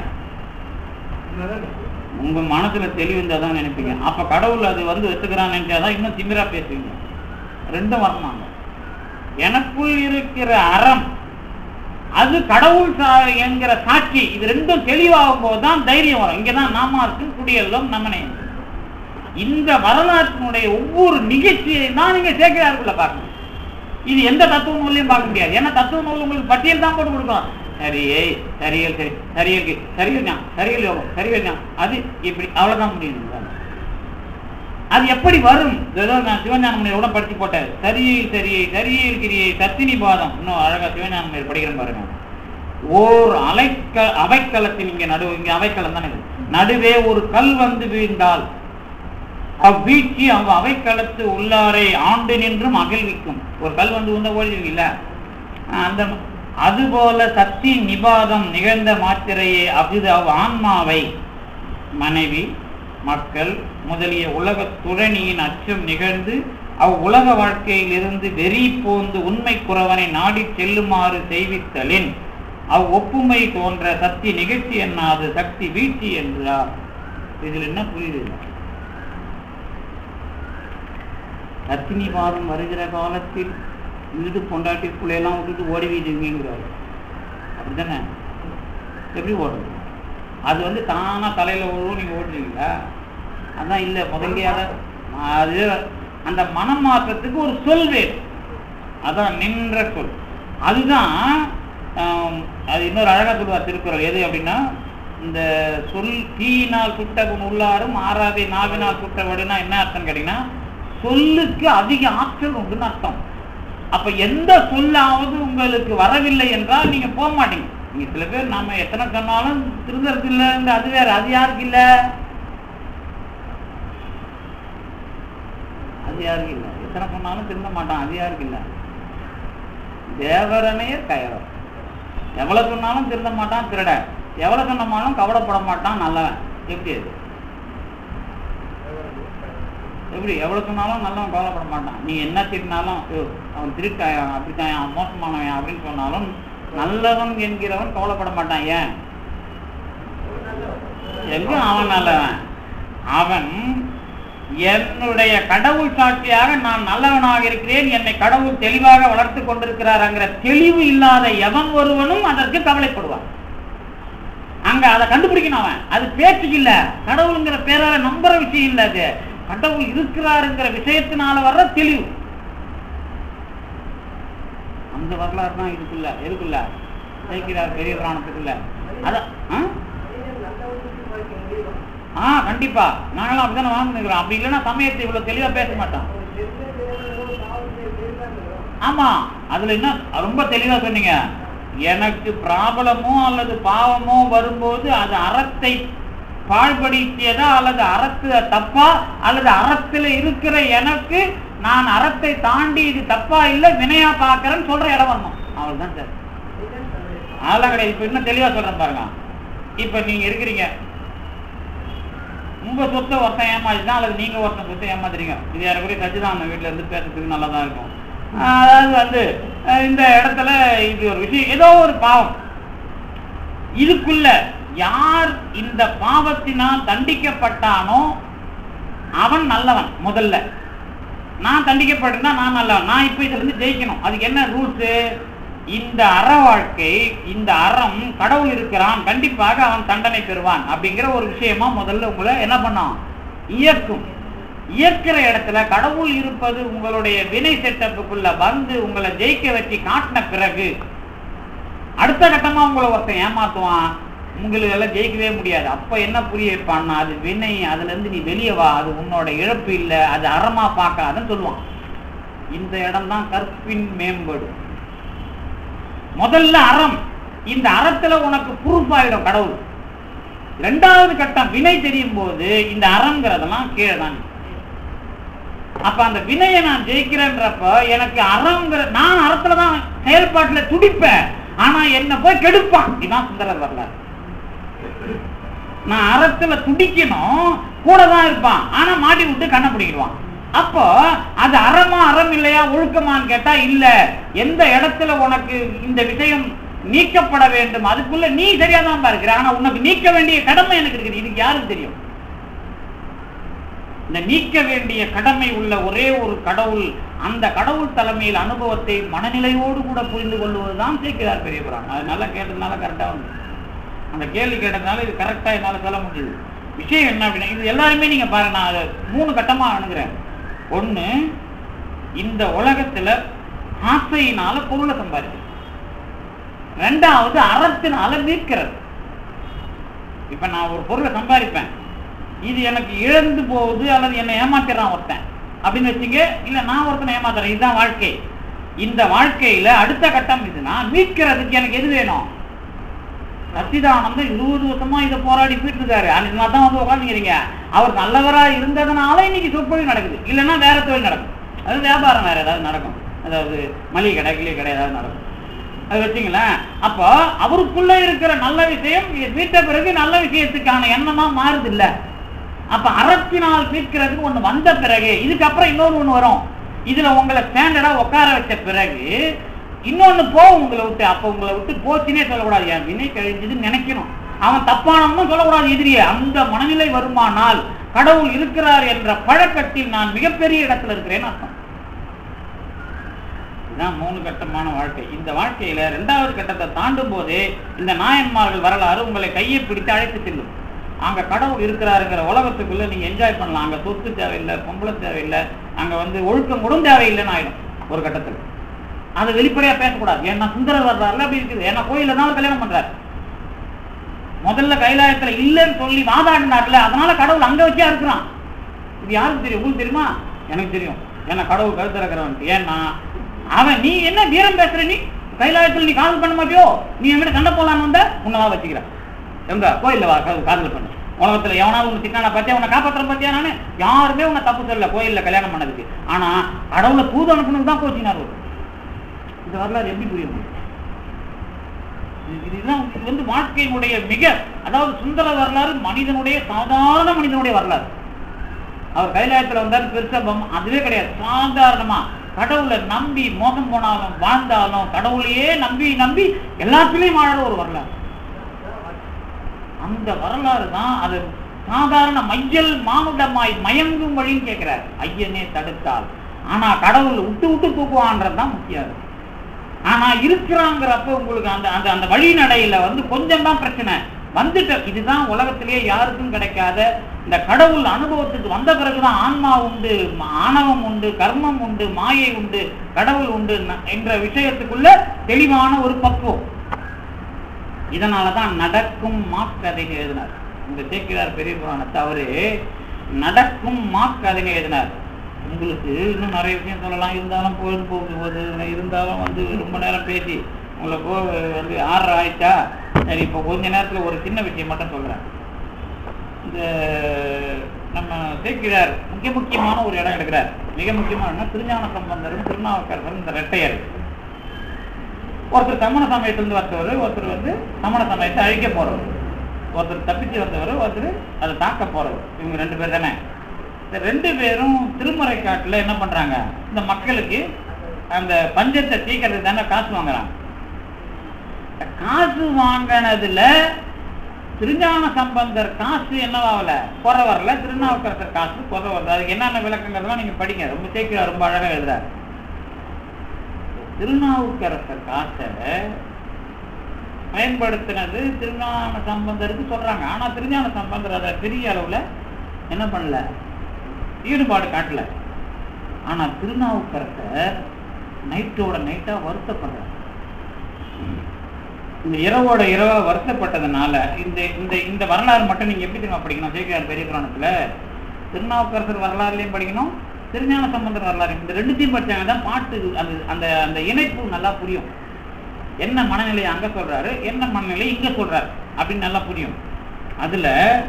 உங்க மனசுல தெளிவு இருந்தாதான் நினைப்பீங்க. அப்ப கடவுள் அது வந்து வச்சுக்கிறான்னு நினைச்சாதான் இன்னும் திமிரா பேசுவீங்க. ரெண்டும் வரமாங்க. எனக்குள் இருக்கிற அறம், அது கடவுள் என்கிற சாட்சி, இது ரெண்டும் தெளிவாகும் போதுதான் தைரியம் வரும். இங்கதான் நாம இருக்கு, குடியெல்லாம் நம்மனே. இந்த வரலாற்றினுடைய ஒவ்வொரு நிகழ்ச்சியை தான் நீங்க சேர்க்கிறாருக்குள்ள பார்க்கணும். இது எந்த தத்துவ நூலையும் பார்க்க முடியாது. ஏன்னா தத்துவ நூல் உங்களுக்கு பட்டியல் தான் போட்டு கொடுக்கும். சரியே சரியல், சரி சரியல், சரியல் ஞான், சரியல் யோகம், சரியல் ஞான், அது இப்படி அவ்வளவுதான் முடியும். அது எப்படி வரும்? நான் சிவஞானமணியோட படிச்சு போட்டேன். சரியில் சரியை, சரியில் கிரியை, சத்தினி பாதம். இன்னும் அழகா சிவஞானமணி படிக்கிறேன் பாருங்க. ஓர் அலைக்க அவைக்களத்தில், இங்க நடு இங்க அவைக்களம் தானே, நடுவே ஒரு கல் வந்து வீழ்ந்தால் அவ்வீழ்ச்சி அவ் அவைக்களத்து உள்ளாரை ஆண்டு நின்றும் அகழ்விக்கும். ஒரு கல் வந்து உந்த ஓடிவீங்கல்ல, அந்த அதுபோல சக்தி நிபாதம் நிகழ்ந்த மாத்திரையே அவ்விது அவ் ஆன்மாவை மனைவி, மக்கள் முதலிய உலக துறணியின் அச்சம் நிகழ்ந்து அவ் உலக வாழ்க்கையில் இருந்து வெறி போந்து உண்மை குறவனை நாடி செல்லுமாறு செய்வித்தலின் அவ் ஒப்புமை தோன்ற சக்தி நிகழ்ச்சி என்னாது சக்தி வீழ்ச்சி என்றார். இதில் என்ன புரியுது? சத்தினிவாதம் வருகிற காலத்தில் வீடு பொண்டாட்டிக்குள்ளையெல்லாம் விட்டுட்டு ஓடி வீடுங்கிறாரு. அப்படித்தானே? எப்படி ஓடுறது? அது வந்து தானா தலையில ஓடுவோம், நீங்க ஓடுறீங்களா? அதான் இல்லை. முதல்ல அது அந்த மனம் மாற்றத்துக்கு ஒரு சொல் வேணும். அதான் நின்ற சொல். அதுதான் அது இன்னொரு அழகா சொல்லுவார் திருக்குறள். எது அப்படின்னா, இந்த சொல் தீயினால் சுட்டவன் உள்ளாரும் ஆறாவே நாவினால் சுட்டவடுனா என்ன அர்த்தம் கேட்டீங்கன்னா, சொல்லுக்கு அதிக ஆற்றல் உண்டுன்னு அர்த்தம். அப்ப எந்த சொல்லாவது உங்களுக்கு வரவில்லை என்றால் நீங்க போக மாட்டீங்க. நீங்க சில பேர் நாம எத்தனை சொன்னாலும் திருந்தறது இல்லை, அது வேற. அது யாருக்கு இல்லை? அது யாருக்கு இல்லை? எத்தனை சொன்னாலும் திருந்த மாட்டான். அது யாருக்கு இல்லை? தேவரனைய கயவர். எவ்வளவு சொன்னாலும் திருந்த மாட்டான் திருட, எவ்வளவு சொன்னாலும் கவலைப்பட மாட்டான் நல்லவன். எப்படி அது? எப்படி எவ்வளவு சொன்னாலும் நல்லவன் கவலைப்பட மாட்டான். நீ என்ன திட்டினாலும் அவன் திருட்டாயான் அப்படித்தான் அவன் மோசமானவன் அப்படின்னு சொன்னாலும் நல்லவன் என்கிறவன் கவலைப்பட மாட்டான். ஏன்? எங்க அவன் நல்லவன்? அவன் என்னுடைய கடவுள் சாட்சியாக நான் நல்லவனாக இருக்கிறேன், என்னை கடவுள் தெளிவாக வளர்த்து கொண்டிருக்கிறார்ங்கிற தெளிவு இல்லாத எவன் ஒருவனும் அதற்கு கவலைப்படுவான். அங்க அதை கண்டுபிடிக்கணும். அவன் அது பேச்சுக்கு இல்ல, கடவுளுங்கிற பேரால நம்புற விஷயம் இல்ல, அது கடவுள் இருக்கிறாருங்கிற விஷயத்தினால வர்ற தெளிவு. அந்த வரலாறு தான் இருக்குல்ல இருக்குல்ல சேர்க்கிறார் பெரிய புராணத்துக்குள்ள. அதான் ஆ கண்டிப்பா நாங்களும் அப்படித்தானே வாழ்ந்துக்கிறோம். அப்படி இல்லைன்னா சமயத்தை இவ்வளவு தெளிவா பேச மாட்டோம். ஆமா, அதுல என்ன ரொம்ப தெளிவா சொன்னீங்க. எனக்கு பிராபலமோ அல்லது பாவமோ வரும்போது அது அறத்தை பாழ்படுத்தியதா அல்லது அறத்து தப்பா அல்லது அறத்துல இருக்கிற எனக்கு நான் அறத்தை தாண்டி இது தப்பா இல்ல வினையா பாக்குறேன்னு சொல்ற இடம் வரணும். அவள்தான் சார். அதெல்லாம் கிடையாது. இப்ப இன்னும் தெளிவா சொல்றேன் பாருங்க. இப்ப நீங்க இருக்கிறீங்க, உங்க சொத்தை ஒருத்தன் ஏமாத்திதான் அல்லது நீங்க ஒருத்தன் சொத்தை ஏமாத்துறீங்க. இது யாருக்குரிய சச்சிதானந்த வீட்டுல இருந்து பேசுறதுக்கு நல்லாதான் இருக்கும். அதாவது வந்து இந்த இடத்துல இது ஒரு விஷயம், ஏதோ ஒரு பாவம், இதுக்குள்ள யார் இந்த பாவத்தினால் தண்டிக்கப்பட்டானோ அவன் நல்லவன். முதல்ல நான் தண்டிக்கப்பட்டிருந்தா நான் நல்லவன். நான் இப்ப இதுல இருந்து ஜெயிக்கணும். அதுக்கு என்ன ரூல்ஸ்? இந்த அற வாழ்க்கை, இந்த அறம் கடவுள் இருக்கிறான், கண்டிப்பாக அவன் தண்டனை பெறுவான் அப்படிங்கிற ஒரு விஷயமா முதல்ல உங்களை என்ன பண்ணான்? இயக்கும். இயக்கிற இடத்துல கடவுள் இருப்பது உங்களுடைய வினை செட்டப்புக்குள்ள வந்து உங்களை ஜெயிக்க வச்சு காட்டின பிறகு அடுத்த கட்டமா உங்களை ஒருத்தன் ஏமாத்துவான், உங்களுக்கு எல்லாம் ஜெயிக்கவே முடியாது. அப்ப என்ன புரிய வைப்பான்னா, அது வினை, அதுல இருந்து நீ வெளியே வா, அது உன்னோட இழப்பு இல்லை, அது அறமா பார்க்காதுன்னு சொல்லுவான். இந்த இடம் தான் கற்பின் மேம்படு. முதல்ல அறம், இந்த அறத்துல உனக்கு ப்ரூஃப் ஆயிடும் கடவுள். இரண்டாவது கட்டம் வினை தெரியும் போது இந்த அறங்கிறதெல்லாம் கீழே தான். அப்ப அந்த வினையை நான் ஜெயிக்கிறேன்றப்ப எனக்கு அறங்கிற, நான் அறத்துலதான் செயல்பாட்டுல துடிப்பேன், ஆனா என்ன போய் கெடுப்பான். இதுதான் சுந்தரர் வரலாறு. நான் அறத்துல துடிக்கணும், கூட தான் இருப்பான், ஆனா மாட்டி விட்டு கண்ணை பிடிக்கிடுவான். அப்போ அது அறமா அறம் இல்லையா ஒழுக்கமான்னு கேட்டா இல்ல. எந்த இடத்துல உனக்கு இந்த விஷயம் நீக்கப்பட வேண்டும் அதுக்குள்ள நீ சரியாதான் பார்க்கிற, ஆனா உனக்கு நீக்க வேண்டிய கடமை எனக்கு இருக்குது. இதுக்கு யாருக்கு தெரியும்? இந்த நீக்க வேண்டிய கடமை உள்ள ஒரே ஒரு கடவுள், அந்த கடவுள் தலைமையில் அனுபவத்தை மனநிலையோடு கூட புரிந்து கொள்வதுதான் சேர்க்கிறார் பெரிய புராணம். அதனால கேட்டதுனால கரெக்டா வந்து அந்த கேள்வி கேட்டதுனால இது கரெக்டா என்னால சொல்ல முடியுது. விஷயம் என்ன அப்படின்னா, இது எல்லாருமே நீங்க பாருங்க, நான் அதை மூணு கட்டமா அணுகிறேன். ஒண்ணு, இந்த உலகத்துல ஆசையினால பொருளை சம்பாதிக்கிறது. ரெண்டாவது அறத்தினால மீட்கிறது. இப்ப நான் ஒரு பொருளை சம்பாதிப்பேன், இது எனக்கு இழந்து போகுது அல்லது என்னை ஏமாத்திடுறான் ஒருத்தன் அப்படின்னு வச்சுங்க, இல்ல நான் ஒருத்தனை ஏமாத்துறேன், இதுதான் வாழ்க்கை. இந்த வாழ்க்கையில அடுத்த கட்டம் இதுனா மீட்கிறதுக்கு எனக்கு எது வேணும்? சச்சிதானந்தம் இருபது வருஷமா இதை போராடி போயிட்டு இருக்காரு. அன்னைக்கு தான் வந்து உட்காந்துக்கிறீங்க. அவர் நல்லவரா இருந்ததுனால இன்னைக்கு சொற்பொழிவு நடக்குது, இல்லைன்னா வேற தொழில் நடக்கும். அது வியாபாரம் வேற ஏதாவது நடக்கும், அதாவது மளிகை கடை கிளிகை கடை ஏதாவது நடக்கும், அது வச்சுங்களேன். அப்போ அவருக்குள்ள இருக்கிற நல்ல விஷயம் மீட்ட பிறகு நல்ல விஷயத்துக்கான எண்ணமா மாறுது இல்ல. அப்ப அறத்தினால் மீட்கிறதுக்கு ஒண்ணு வந்த பிறகு இதுக்கப்புறம் இன்னொரு ஒண்ணு வரும். இதுல உங்களை ஸ்டாண்டர்டா உட்கார வச்ச பிறகு இன்னொன்னு போ உங்களை விட்டு. அப்ப உங்களை விட்டு போச்சுன்னே சொல்லக்கூடாது, என் வினை கழிஞ்சதுன்னு நினைக்கணும். அவன் தப்பானவனும் சொல்லக்கூடாது எதிரியே. அந்த மனநிலை வருமானால் கடவுள் இருக்கிறார் என்ற பழக்கத்தில் நான் மிகப்பெரிய இடத்துல இருக்கிறேன்னு அர்த்தம். இதுதான் மூணு கட்டமான வாழ்க்கை. இந்த வாழ்க்கையில இரண்டாவது கட்டத்தை தாண்டும் போதே இந்த நாயன்மார்கள் வரலாறு உங்களை கையை பிடித்து அழைத்து செல்லும். அங்க கடவுள் இருக்கிறாருங்கிற உலகத்துக்குள்ள நீங்க என்ஜாய் பண்ணலாம். அங்க சொத்து தேவையில்லை, பொம்பளை தேவையில்லை, அங்க வந்து ஒழுக்கம் கூட தேவையில்லைன்னு ஆயிடும் ஒரு கட்டத்துல. அதை வெளிப்படையா பேசக்கூடாது. ஏன்னா சுந்தரர் வர்றாருல அப்படி இருக்குது. ஏன்னா கோயில தான் கல்யாணம் பண்றாரு. முதல்ல கைலாயத்துல இல்லைன்னு சொல்லி வாதாடினார்ல, அதனால கடவுள் அங்க வச்சா இருக்கிறான். இது யாருக்கு தெரியும்? உங்களுக்கு தெரியுமா? எனக்கு தெரியும். ஏன்னா கடவுள் கருத்து இருக்கிறவன். ஏன்னா அவன், நீ என்ன வீரம் பேசுற, நீ கைலாயத்துல நீ காதல் பண்ண மாட்டியோ, நீ எங்கிட்ட சண்டை போலான்னு வந்த, உன்னவா வச்சுக்கிறேன் எங்க கோயில்ல வா காதல் பண்ணு. உலகத்துல எவனாவது உன்னை திட்டான பார்த்தியா, உன்னை காப்பாற்றுற பார்த்தியா? நானு யாருமே உன்னை தப்பு சொல்லல கோயில்ல கல்யாணம் பண்ணதுக்கு. ஆனா கடவுளை தூது அனுப்பணுக்கு தான் கோச்சினார். இந்த வரலாறு எப்படி புரியும்? இதுதான் வந்து வாழ்க்கையினுடைய மிக, அதாவது சுந்தர வரலாறு மனிதனுடைய சாதாரண மனிதனுடைய வரலாறு. அவர் கைலாயத்துல வந்தாரு பெருசா பொம்மை அதுவே கிடையாது. சாதாரணமா கடவுளை நம்பி மோசம் போனாலும் வாழ்ந்தாலும் கடவுளையே நம்பி நம்பி எல்லாத்துலயும் வாழற ஒரு வரலாறு. அந்த வரலாறு தான் அது. சாதாரண மையல் மானுடமாய் மயங்கும் வழின்னு கேட்கிறார், ஐயனே தடுத்தால். ஆனா கடவுள் விட்டு விட்டு தூக்குவான்றதுதான் முக்கியம். ஆனா இருக்கிறாங்கிறப்ப உங்களுக்கு அந்த அந்த அந்த வழிநடையில வந்து கொஞ்சம் தான் பிரச்சனை வந்துட்டு. இதுதான் உலகத்திலேயே யாருக்கும் கிடைக்காத இந்த கடவுள் அனுபவத்துக்கு வந்த பிறகுதான் ஆன்மா உண்டு, ஆணவம் உண்டு, கர்மம் உண்டு, மாயை உண்டு, கடவுள் உண்டு என்ற விஷயத்துக்குள்ள தெளிவான ஒரு பக்குவம். இதனாலதான் நடக்கும் மாக்கதைன்னு எழுதினார் இந்த சேக்கிழார் பெரிய புராணத்தை. அவரு நடக்கும் மாக்கதைன்னு எழுதினார். உங்களுக்கு இன்னும் நிறைய விஷயம் சொல்லலாம், இருந்தாலும் போயிட்டு போகும்போது இருந்தாலும் வந்து ரொம்ப நேரம் பேசி உங்களை போ வந்து ஆறரை ஆயிடுச்சா. சரி, இப்போ கொஞ்ச நேரத்தில் ஒரு சின்ன விஷயம் மட்டும் சொல்கிறேன். இந்த நம்ம சேக்கிழார் முக்கிய முக்கியமான ஒரு இடம் எடுக்கிறார். மிக முக்கியமான திருஞான சம்பந்தரும் திருநாவுக்கரசரும் இந்த ரெட்டையர். ஒருத்தர் சமண சமயத்திலிருந்து வந்தவர், ஒருத்தர் வந்து சமண சமயத்தை அழிக்க போறவர், ஒருத்தர் தப்பிச்சு வந்தவர், ஒருத்தர் அதை தாக்க போறவர். இவங்க ரெண்டு பேர் தானே. இந்த ரெண்டு பேரும் திருமறை காட்டுல என்ன பண்றாங்க, இந்த மக்களுக்கு அந்த பஞ்சத்தை தீக்கிறதுக்கு தானே காசு வாங்குறாங்க. காசு வாங்கினதுல திருஞான சம்பந்தர் காசு என்னவாகல, குறை வரல. திருநாவுக்கரசர் காசு குறை வரல. அதுக்கு என்னென்ன விளக்கங்கள்லாம் நீங்க படிங்க. ரொம்ப சேக்கிழார் ரொம்ப அழகா எழுதுறாரு. திருநாவுக்கரசர் காசை பயன்படுத்தினது திருஞான சம்பந்தருக்கு சொல்றாங்க. ஆனா திருஞான சம்பந்தர் அதை பெரிய அளவுல என்ன பண்ணல, ஈடுபாடு காட்டல. ஆனா திருநாவுக்கரசர் நைட்டோட நைட்டா வருத்தப்படுறார். இந்த இரவோட இரவா வருத்தப்பட்டதுனால இந்த இந்த இந்த வரலாறு மட்டும் நீங்க எப்படி தெரியுமா படிக்கணும், சேக்கிழார் பெரிய புராணத்துல திருநாவுக்கரசர் வரலாறுலையும் படிக்கணும், திருஞான சம்பந்தர் வரலாறு. இந்த ரெண்டுத்தையும் படிச்சாங்க தான் பாட்டு அது அந்த அந்த இணைப்பு நல்லா புரியும். என்ன மனநிலையை அங்க சொல்றாரு, என்ன மனநிலை இங்க சொல்றாரு அப்படின்னு நல்லா புரியும். அதுல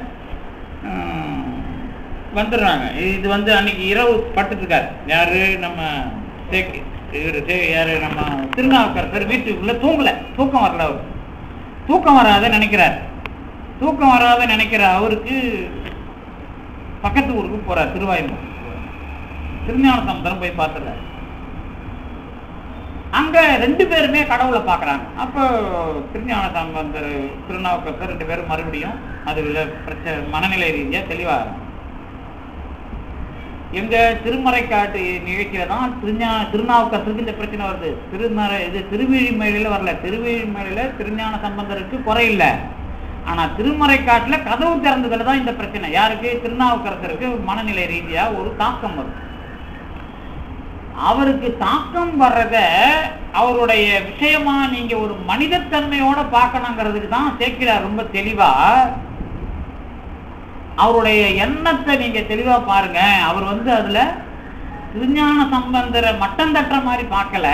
வந்துடுறாங்க. இது வந்து அன்னைக்கு இரவு பட்டுட்டு இருக்காரு யாரு, நம்ம சேக்கி யாரு நம்ம திருநாவுக்கரசர் வீட்டுக்குள்ள தூங்கல. தூக்கம் வரல. அவரு தூக்கம் வராத நினைக்கிறார். தூக்கம் வராத நினைக்கிற அவருக்கு பக்கத்து ஊருக்கு போறார், திருவாயூர். திருஞான சம்பந்தரும் போய் பார்த்துறாரு. அங்க ரெண்டு பேருமே கடவுளை பாக்குறாங்க. அப்போ திருஞான சம்பந்தர் திருநாவுக்கரசர் ரெண்டு பேரும் மறுபடியும் அதுல பிரச்சனை மனநிலை ரீதியா தெளிவாகிறாங்க. எங்க திருமறைக்காட்டு நிகழ்ச்சியில தான் திருஞா திருநாவுக்கரசருக்கு இந்த பிரச்சனை வருது. திருமறை இது திருவிழிமலையில வரல. திருவிழிமலையில திருஞான சம்பந்தருக்கு குறை இல்லை. ஆனா திருமறைக்காட்டுல கதவு திறந்ததுல தான் இந்த பிரச்சனை. யாருக்கு, திருநாவுக்கரசருக்கு மனநிலை ரீதியா ஒரு தாக்கம் வரும். அவருக்கு தாக்கம் வர்றத அவருடைய விஷயமா நீங்க ஒரு மனிதத்தன்மையோட பார்க்கணுங்கிறதுக்கு தான் சேக்கிழார் ரொம்ப தெளிவா அவருடைய எண்ணத்தை நீங்க தெளிவா பாருங்க. அவர் வந்து அதுல திருஞான சம்பந்தரை மட்டம் தட்டுற மாதிரி பார்க்கல.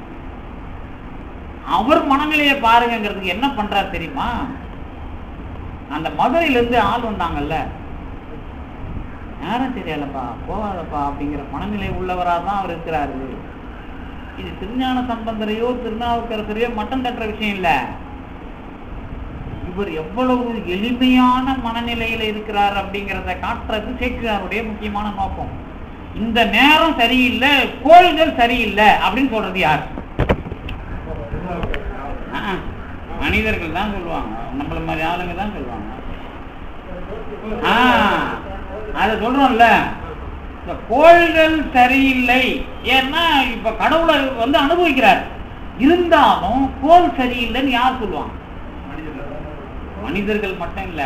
அவர் மனநிலையை பாருங்கிறதுக்கு என்ன பண்றாரு தெரியுமா, அந்த மதுரையில இருந்து ஆள் வந்தாங்கல்ல, யாரும் தெரியலப்பா போகாதப்பா அப்படிங்கிற மனநிலை உள்ளவராதான் அவர் இருக்கிறாரு. இது திருஞான சம்பந்தரையோ திருநாவுக்கரசரையோ மட்டம் தட்டுற விஷயம் இல்ல. இவர் எவ்வளவு எளிமையான மனநிலையில இருக்கிறார் அப்படிங்கிறத காட்டுறது சேக்கிழாருடைய முக்கியமான நோக்கம். இந்த நேரம் சரியில்லை, கோள்கள் சரியில்லை அப்படின்னு சொல்றது யார், மனிதர்கள் தான் சொல்லுவாங்க. நம்மள மாதிரி ஆளுங்க தான் சொல்லுவாங்க. ஆஹ் அத சொல்றோம்ல, இந்த கோள்கள் சரியில்லை. ஏன்னா இப்ப கடவுளை வந்து அனுபவிக்கிறார், இருந்தாலும் கோள் சரியில்லைன்னு யார் சொல்லுவாங்க, மனிதர்கள் மட்டும் இல்ல.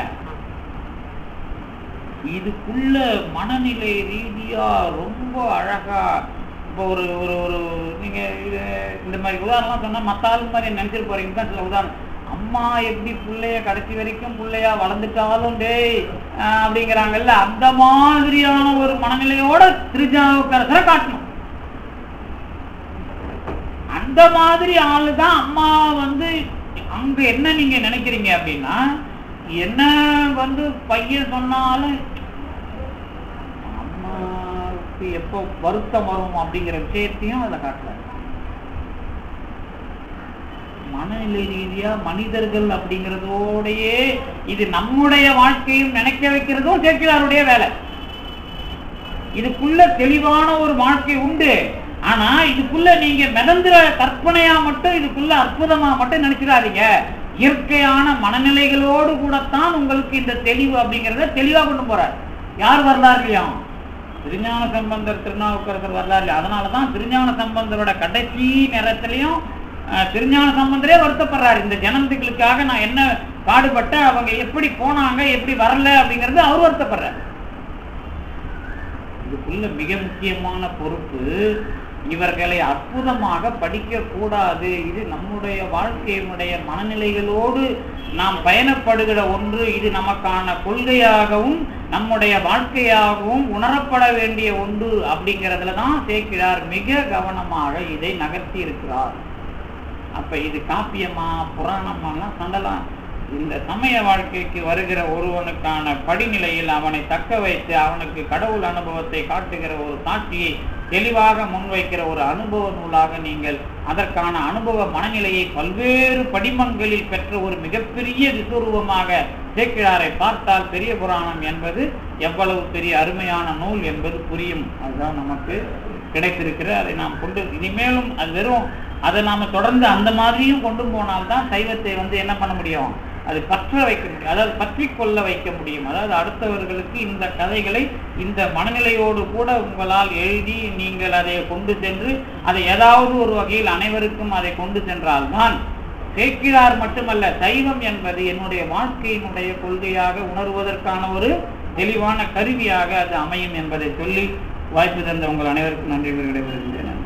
இதுக்குள்ள மனநிலை ரீதியா ரொம்ப அழகா இப்போ ஒரு ஒரு ஒரு நீங்க இந்த மாதிரி உதாரணம் சொன்னா மத்த ஆளு மாதிரி நினைச்சிட்டு போறீங்க தான். சில உதாரணம், அம்மா எப்படி பிள்ளைய கடைசி வரைக்கும் பிள்ளையா வளர்ந்துட்டாலும் டேய் அப்படிங்கிறாங்கல்ல, அந்த மாதிரியான ஒரு மனநிலையோட திருநாவுக்கரசரை காட்டணும். அந்த மாதிரி ஆளுதான் அம்மா வந்து அங்க என்ன நீங்க நினைக்கிறீங்க அப்படின்னா, என்ன வந்து பையன் சொன்னாலும் அம்மாவுக்கு எப்போ வருத்தம் வரும் அப்படிங்கிற விஷயத்தையும் அதுல காட்டல. மனநிலை ரீதியா மனிதர்கள் அப்படிங்கிறதோடையே இது நம்முடைய வாழ்க்கையும் நினைக்க வைக்கிறதும் சேக்கிழாருடைய வேலை. இதுக்குள்ள தெளிவான ஒரு வாழ்க்கை உண்டு. ஆனா இதுக்குள்ள நீங்க மிதந்துற கற்பனையா மட்டும், இதுக்குள்ள அற்புதமா மட்டும் நினைச்சிடாதீங்க. இயற்கையான மனநிலைகளோடு கூடத்தான் உங்களுக்கு இந்த தெளிவு அப்படிங்கிறத தெளிவா கொண்டு போறார். யார் வரலாறுலையும் திருஞான சம்பந்தர், திருநாவுக்கரசர் வரலாறு. அதனாலதான் திருஞான சம்பந்தரோட கடைசி நேரத்திலையும் திருஞான சம்பந்தரே வருத்தப்படுறாரு, இந்த ஜனங்களுக்காக நான் என்ன பாடுபட்ட, அவங்க எப்படி போனாங்க எப்படி வரல அப்படிங்கறது அவர் வருத்தப்படுறார். இதுக்குள்ள மிக முக்கியமான பொறுப்பு, இவர்களை அற்புதமாக படிக்க கூடாது. இது நம்முடைய வாழ்க்கையினுடைய மனநிலைகளோடு நாம் பயணப்படுகிற ஒன்று. இது நமக்கான கொள்கையாகவும் நம்முடைய வாழ்க்கையாகவும் உணரப்பட வேண்டிய ஒன்று அப்படிங்கிறதுல தான் சேக்கிழார் மிக கவனமாக இதை நகர்த்தி இருக்கிறார். அப்ப இது காப்பியமா புராணமாலாம் சண்டலாம். இந்த சமய வாழ்க்கைக்கு வருகிற ஒருவனுக்கான படிநிலையில் அவனை தக்க வைத்து அவனுக்கு கடவுள் அனுபவத்தை காட்டுகிற ஒரு சாட்சியை தெளிவாக முன்வைக்கிற ஒரு அனுபவ நூலாக நீங்கள் அதற்கான அனுபவ மனநிலையை பல்வேறு படிமங்களில் பெற்ற ஒரு மிகப்பெரிய விசுரூபமாக சேக்கிழாரை பார்த்தால் பெரிய புராணம் என்பது எவ்வளவு பெரிய அருமையான நூல் என்பது புரியும். அதுதான் நமக்கு கிடைத்திருக்கிற. அதை நாம் கொண்டு இனிமேலும் அது வெறும் அதை நாம தொடர்ந்து அந்த மாதிரியும் கொண்டு போனால்தான் சைவத்தை வந்து என்ன பண்ண முடியும், அது பற்ற வைக்க முடியும், அதாவது பற்றி கொள்ள வைக்க முடியும். அதாவது அடுத்தவர்களுக்கு இந்த கதைகளை இந்த மனநிலையோடு கூட உங்களால் எழுதி நீங்கள் அதை கொண்டு சென்று அதை ஏதாவது ஒரு வகையில் அனைவருக்கும் அதை கொண்டு சென்றால்தான் சேக்கிழார் மட்டுமல்ல, சைவம் என்பது என்னுடைய வாழ்க்கையினுடைய கொள்கையாக உணர்வதற்கான ஒரு தெளிவான கருவியாக அது அமையும் என்பதை சொல்லி வாய்ப்பு தந்த உங்கள் அனைவருக்கும் நன்றி விடைபெறுகின்றேன்.